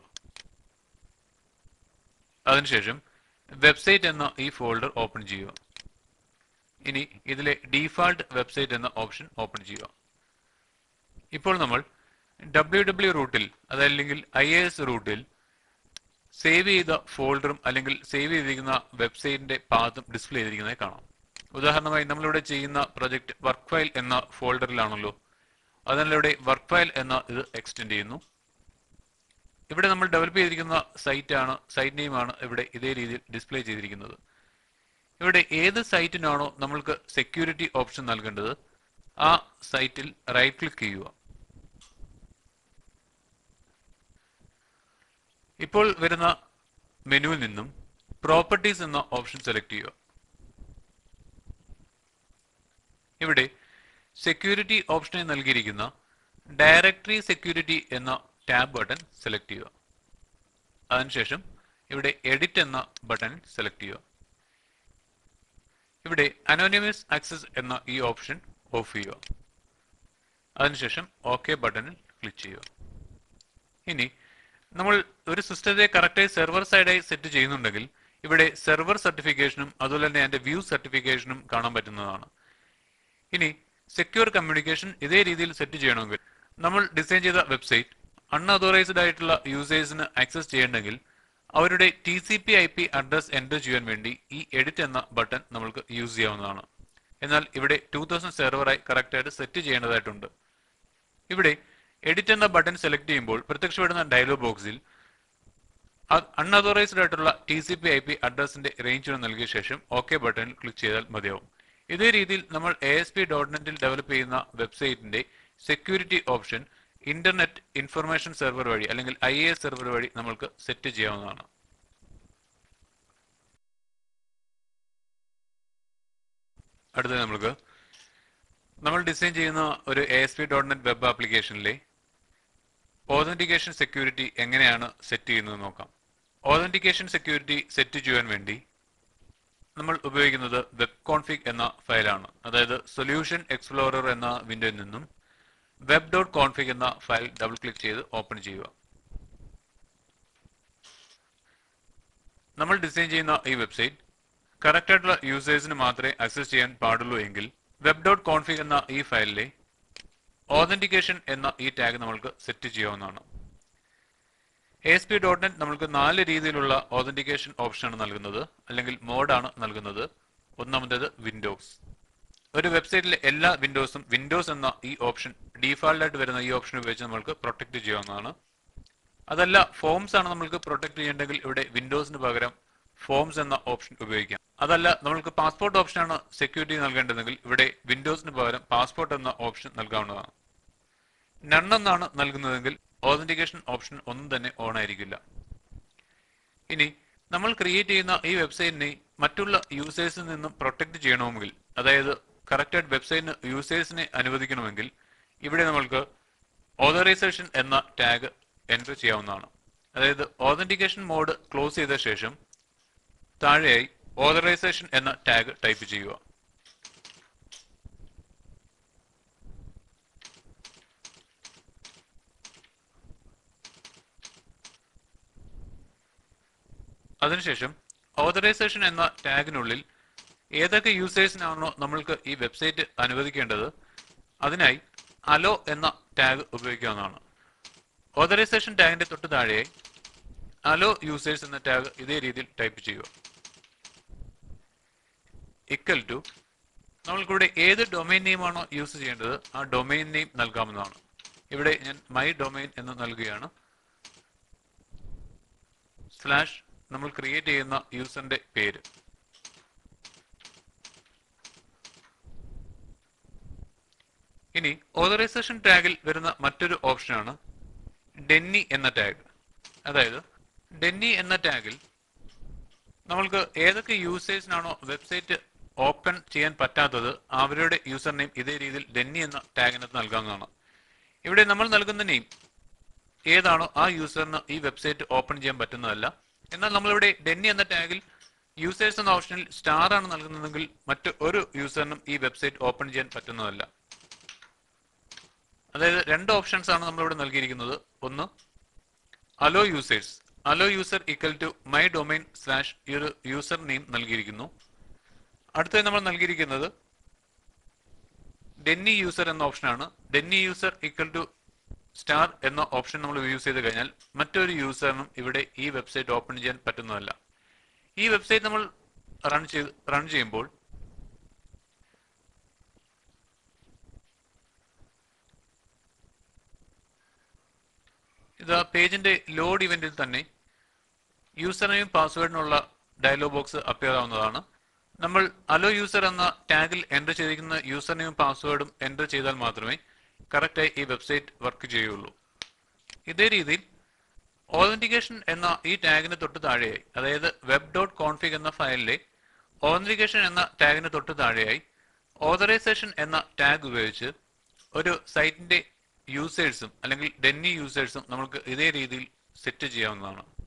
അതിനുശേഷം വെബ്സൈറ്റ് എന്ന ഈ ഫോൾഡർ ഓപ്പൺ ചെയ്യുക. ഇനി ഇതിലെ ഡീഫാൾട്ട് വെബ്സൈറ്റ് എന്ന ഓപ്ഷൻ ഓപ്പൺ ചെയ്യുക. ഇപ്പോൾ നമ്മൾ www റൂട്ടിൽ അതല്ലെങ്കിൽ IAS റൂട്ടിൽ സേവ് ചെയ്ത ഫോൾഡറും അല്ലെങ്കിൽ സേവ് ചെയ്തിരിക്കുന്ന വെബ്സൈറ്റിന്റെ പാത്തും ഡിസ്പ്ലേ ചെയ്തിരിക്കുന്നതായി കാണാം. ഉദാഹരണമായി നമ്മളിവിടെ ചെയ്യുന്ന പ്രൊജക്ട് വർക്ക് ഫയൽ എന്ന ഫോൾഡറിലാണല്ലോ. അതിനാൽ ഇവിടെ വർക്ക് ഫയൽ എന്ന ഇത് എക്സ്റ്റെൻഡ് ചെയ്യുന്നു. ഇവിടെ നമ്മൾ ഡെവലപ്പ് ചെയ്തിരിക്കുന്ന സൈറ്റ് നെയിമാണ് ഇവിടെ ഇതേ രീതിയിൽ ഡിസ്പ്ലേ ചെയ്തിരിക്കുന്നത്. ഇവിടെ ഏത് സൈറ്റിനാണോ നമ്മൾക്ക് സെക്യൂരിറ്റി ഓപ്ഷൻ നൽകേണ്ടത് ആ സൈറ്റിൽ റൈറ്റ് ക്ലിക്ക് ചെയ്യുക. ഇപ്പോൾ വരുന്ന മെനുവിൽ നിന്നും പ്രോപ്പർട്ടീസ് എന്ന ഓപ്ഷൻ സെലക്ട് ചെയ്യുക. ഇവിടെ സെക്യൂരിറ്റി ഓപ്ഷനായി നൽകിയിരിക്കുന്ന ഡയറക്ടറി സെക്യൂരിറ്റി എന്ന ടാബ് ബട്ടൺ സെലക്ട് ചെയ്യുക. അതിനുശേഷം ഇവിടെ എഡിറ്റ് എന്ന ബട്ടൺ സെലക്ട് ചെയ്യുക. ഇവിടെ അനോണിമസ് ആക്സസ് എന്ന ഈ ഓപ്ഷൻ ഓഫ് ചെയ്യുക. അതിനുശേഷം ഓക്കെ ബട്ടണിൽ ക്ലിക്ക് ചെയ്യുക. ഇനി നമ്മൾ ഒരു സിസ്റ്റത്തെ കറക്റ്റായി സെർവർ സൈഡായി സെറ്റ് ചെയ്യുന്നുണ്ടെങ്കിൽ ഇവിടെ സെർവർ സർട്ടിഫിക്കേഷനും അതുപോലെ തന്നെ അതിന്റെ വ്യൂ സർട്ടിഫിക്കേഷനും കാണാൻ പറ്റുന്നതാണ്. ഇനി സെക്യൂർ കമ്മ്യൂണിക്കേഷൻ ഇതേ രീതിയിൽ സെറ്റ് ചെയ്യണമെങ്കിൽ നമ്മൾ ഡിസൈൻ ചെയ്ത വെബ്സൈറ്റ് അൺഓതോറൈസ്ഡ് ആയിട്ടുള്ള യൂസേഴ്സിന് ആക്സസ് ചെയ്യണമെങ്കിൽ അവരുടെ TCP/IP അഡ്രസ് എൻ്റർ ചെയ്യാൻ വേണ്ടി ഈ എഡിറ്റ് എന്ന ബട്ടൺ നമ്മൾക്ക് യൂസ് ചെയ്യാവുന്നതാണ്. എന്നാൽ ഇവിടെ 2000 സെർവറായി കറക്റ്റായിട്ട് സെറ്റ് ചെയ്യേണ്ടതായിട്ടുണ്ട്. ഇവിടെ എഡിറ്റ് എന്ന ബട്ടൺ സെലക്ട് ചെയ്യുമ്പോൾ പ്രത്യക്ഷപ്പെടുന്ന ഡയലോഗ് ബോക്സിൽ അൺഓതോറൈസ്ഡ് ആയിട്ടുള്ള TCP/IP അഡ്രസിന്റെ റേഞ്ച് നൽകിയ ശേഷം ഓക്കെ ബട്ടണിൽ ക്ലിക്ക് ചെയ്താൽ മതിയാവും. ഇതേ രീതിയിൽ നമ്മൾ ASP.NET ഡെവലപ്പ് ചെയ്യുന്ന വെബ്സൈറ്റിന്റെ security option internet information server വഴി അല്ലെങ്കിൽ IAS സെർവർ വഴി നമ്മൾക്ക് സെറ്റ് ചെയ്യാവുന്നതാണ്. അടുത്തത് നമ്മൾ ഡിസൈൻ ചെയ്യുന്ന ഒരു ASP.NET വെബ് ആപ്ലിക്കേഷനിലെ ഓതന്റിക്കേഷൻ സെക്യൂരിറ്റി എങ്ങനെയാണ് സെറ്റ് ചെയ്യുന്നത് നോക്കാം. ഓതന്റിക്കേഷൻ സെക്യൂരിറ്റി സെറ്റ് ചെയ്യാൻ വേണ്ടി നമ്മൾ ഉപയോഗിക്കുന്നത് വെബ് കോൺഫിഗ് എന്ന ഫയലാണ്. അതായത് സൊല്യൂഷൻ എക്സ്പ്ലോറർ എന്ന വിൻഡോയിൽ നിന്നും web.config എന്ന ഫയൽ ഡബിൾ ക്ലിക്ക് ചെയ്ത് ഓപ്പൺ ചെയ്യുക. നമ്മൾ ഡിസൈൻ ചെയ്യുന്ന ഈ വെബ്സൈറ്റ് കറക്റ്റ് ആയിട്ടുള്ള യൂസേഴ്സിന് മാത്രമേ ആക്സസ് ചെയ്യാൻ പാടുള്ളൂ എങ്കിൽ web.config എന്ന ഈ ഫയലിലെ ഓതന്റിക്കേഷൻ എന്ന ഈ ടാഗ് നമ്മൾക്ക് സെറ്റ് ചെയ്യാവുന്നതാണ്. ASP.NET നമ്മൾക്ക് 4 രീതിയിലുള്ള ഓതന്റിക്കേഷൻ ഓപ്ഷനാണ് നൽകുന്നത് അല്ലെങ്കിൽ മോഡാണ് നൽകുന്നത്. ഒന്നാമത്തേത് വിൻഡോസ്. ഒരു വെബ്സൈറ്റിലെ എല്ലാ വിൻഡോസും വിൻഡോസ് എന്ന ഈ ഓപ്ഷൻ ഡീഫാൾട്ട് ആയിട്ട് വരുന്ന ഈ ഓപ്ഷൻ ഉപയോഗിച്ച് നമ്മൾക്ക് പ്രൊട്ടക്ട് ചെയ്യാവുന്നതാണ്. അതല്ല ഫോംസ് ആണ് നമ്മൾക്ക് പ്രൊട്ടക്ട് ചെയ്യേണ്ടെങ്കിൽ ഇവിടെ വിൻഡോസിന് പകരം ഫോംസ് എന്ന ഓപ്ഷൻ ഉപയോഗിക്കാം. അതല്ല നമ്മൾക്ക് പാസ്പോർട്ട് ഓപ്ഷനാണ് സെക്യൂരിറ്റി നൽകേണ്ടതെങ്കിൽ ഇവിടെ വിൻഡോസിന് പകരം പാസ്പോർട്ട് എന്ന ഓപ്ഷൻ നൽകാവുന്നതാണ്. നൺ എന്നാണ് നൽകുന്നതെങ്കിൽ ഓതന്റിക്കേഷൻ ഓപ്ഷൻ ഒന്നും തന്നെ ഓൺ ആയിരിക്കില്ല. ഇനി നമ്മൾ ക്രിയേറ്റ് ചെയ്യുന്ന ഈ വെബ്സൈറ്റിനെ മറ്റുള്ള യൂസേഴ്സിൽ നിന്നും പ്രൊട്ടക്ട് ചെയ്യണമെങ്കിൽ അതായത് കറക്റ്റായിട്ട് വെബ്സൈറ്റിന് യൂസേഴ്സിനെ അനുവദിക്കണമെങ്കിൽ ഇവിടെ നമ്മൾക്ക് ഓതറൈസേഷൻ എന്ന ടാഗ് എൻ്റർ ചെയ്യാവുന്നതാണ്. അതായത് ഓതന്റിക്കേഷൻ മോഡ് ക്ലോസ് ചെയ്ത ശേഷം താഴെയായി ഓതറൈസേഷൻ എന്ന ടാഗ് ടൈപ്പ് ചെയ്യുക. അതിനുശേഷം ഓതറൈസേഷൻ എന്ന ടാഗിനുള്ളിൽ ഏതൊക്കെ യൂസേഴ്സിനാണോ നമ്മൾക്ക് ഈ വെബ്സൈറ്റ് അനുവദിക്കേണ്ടത് അതിനായി അലോ എന്ന ടാഗ് ഉപയോഗിക്കാവുന്നതാണ്. ഓതറൈസേഷൻ ടാഗിന്റെ തൊട്ട് താഴെയായി അലോ യൂസേഴ്സ് എന്ന ടാഗ് ഇതേ രീതിയിൽ ടൈപ്പ് ചെയ്യുക. ഇക്വൽ ടു നമ്മൾക്കിവിടെ ഏത് ഡൊമൈൻ നെയിം ആണോ യൂസ് ചെയ്യേണ്ടത് ആ ഡൊമൈൻ നെയിം നൽകാവുന്നതാണ്. ഇവിടെ ഞാൻ മൈ ഡൊമൈൻ എന്ന് നൽകുകയാണ്. സ്ലാഷ് നമ്മൾ ക്രിയേറ്റ് ചെയ്യുന്ന യൂസറിന്റെ പേര്. ഇനി ഓതറൈസേഷൻ ടാഗിൽ വരുന്ന മറ്റൊരു ഓപ്ഷനാണ് ഡെന്നി എന്ന ടാഗ്. അതായത് ഡെന്നി എന്ന ടാഗിൽ നമ്മൾക്ക് ഏതൊക്കെ യൂസേഴ്സിനാണോ വെബ്സൈറ്റ് ഓപ്പൺ ചെയ്യാൻ പറ്റാത്തത് അവരുടെ യൂസർ നെയിം ഇതേ രീതിയിൽ ഡെന്നി എന്ന ടാഗിനകത്ത് നൽകാവുന്നതാണ്. ഇവിടെ നമ്മൾ നൽകുന്ന നെയിം ഏതാണോ ആ യൂസറിന് ഈ വെബ്സൈറ്റ് ഓപ്പൺ ചെയ്യാൻ പറ്റുന്നതല്ല. എന്നാൽ നമ്മളിവിടെ ഡെന്നി എന്ന ടാഗിൽ യൂസേഴ്സ് എന്ന ഓപ്ഷനിൽ സ്റ്റാർ ആണ് നൽകുന്നതെങ്കിൽ മറ്റു ഒരു യൂസറിനും ഈ വെബ്സൈറ്റ് ഓപ്പൺ ചെയ്യാൻ പറ്റുന്നതല്ല. അതായത് രണ്ട് ഓപ്ഷൻസ് ആണ് നമ്മളിവിടെ നൽകിയിരിക്കുന്നത്. ഒന്ന് allow users, allow user equal to my domain slash ഈ ഒരു യൂസർ നെയിം നൽകിയിരിക്കുന്നു. അടുത്തത് നമ്മൾ നൽകിയിരിക്കുന്നത് ഡെന്നി യൂസർ എന്ന ഓപ്ഷനാണ്. Deny user equal to star എന്ന ഓപ്ഷൻ നമ്മൾ യൂസ് ചെയ്ത് കഴിഞ്ഞാൽ മറ്റൊരു യൂസറിനും ഇവിടെ ഈ വെബ്സൈറ്റ് ഓപ്പൺ ചെയ്യാൻ പറ്റുന്നതല്ല. ഈ വെബ്സൈറ്റ് നമ്മൾ റൺ ചെയ്യുമ്പോൾ ഇത് പേജിന്റെ ലോഡ് ഇവന്റിൽ തന്നെ യൂസർ നെയിം പാസ്വേഡിനുള്ള ഡയലോഗ് ബോക്സ് അപ്പിയർ ആവുന്നതാണ്. നമ്മൾ അലോ യൂസർ എന്ന ടാഗിൽ എൻ്റർ ചെയ്തിരിക്കുന്ന യൂസർ നെയിം പാസ്വേഡും എൻ്റർ ചെയ്താൽ മാത്രമേ കറക്റ്റായി ഈ വെബ്സൈറ്റ് വർക്ക് ചെയ്യുള്ളൂ. ഇതേ രീതിയിൽ ഓതന്റിക്കേഷൻ എന്ന ഈ ടാഗിന് തൊട്ട് താഴെയായി, അതായത് web.config എന്ന ഫയലിലെ ഓതന്റിക്കേഷൻ എന്ന ടാഗിന് തൊട്ട് താഴെയായി ഓതറൈസേഷൻ എന്ന ടാഗ് ഉപയോഗിച്ച് ഒരു സൈറ്റിന്റെ യൂസേഴ്സും അല്ലെങ്കിൽ ഡെന്നി യൂസേഴ്സും നമുക്ക് ഇതേ രീതിയിൽ സെറ്റ് ചെയ്യാവുന്നതാണ്.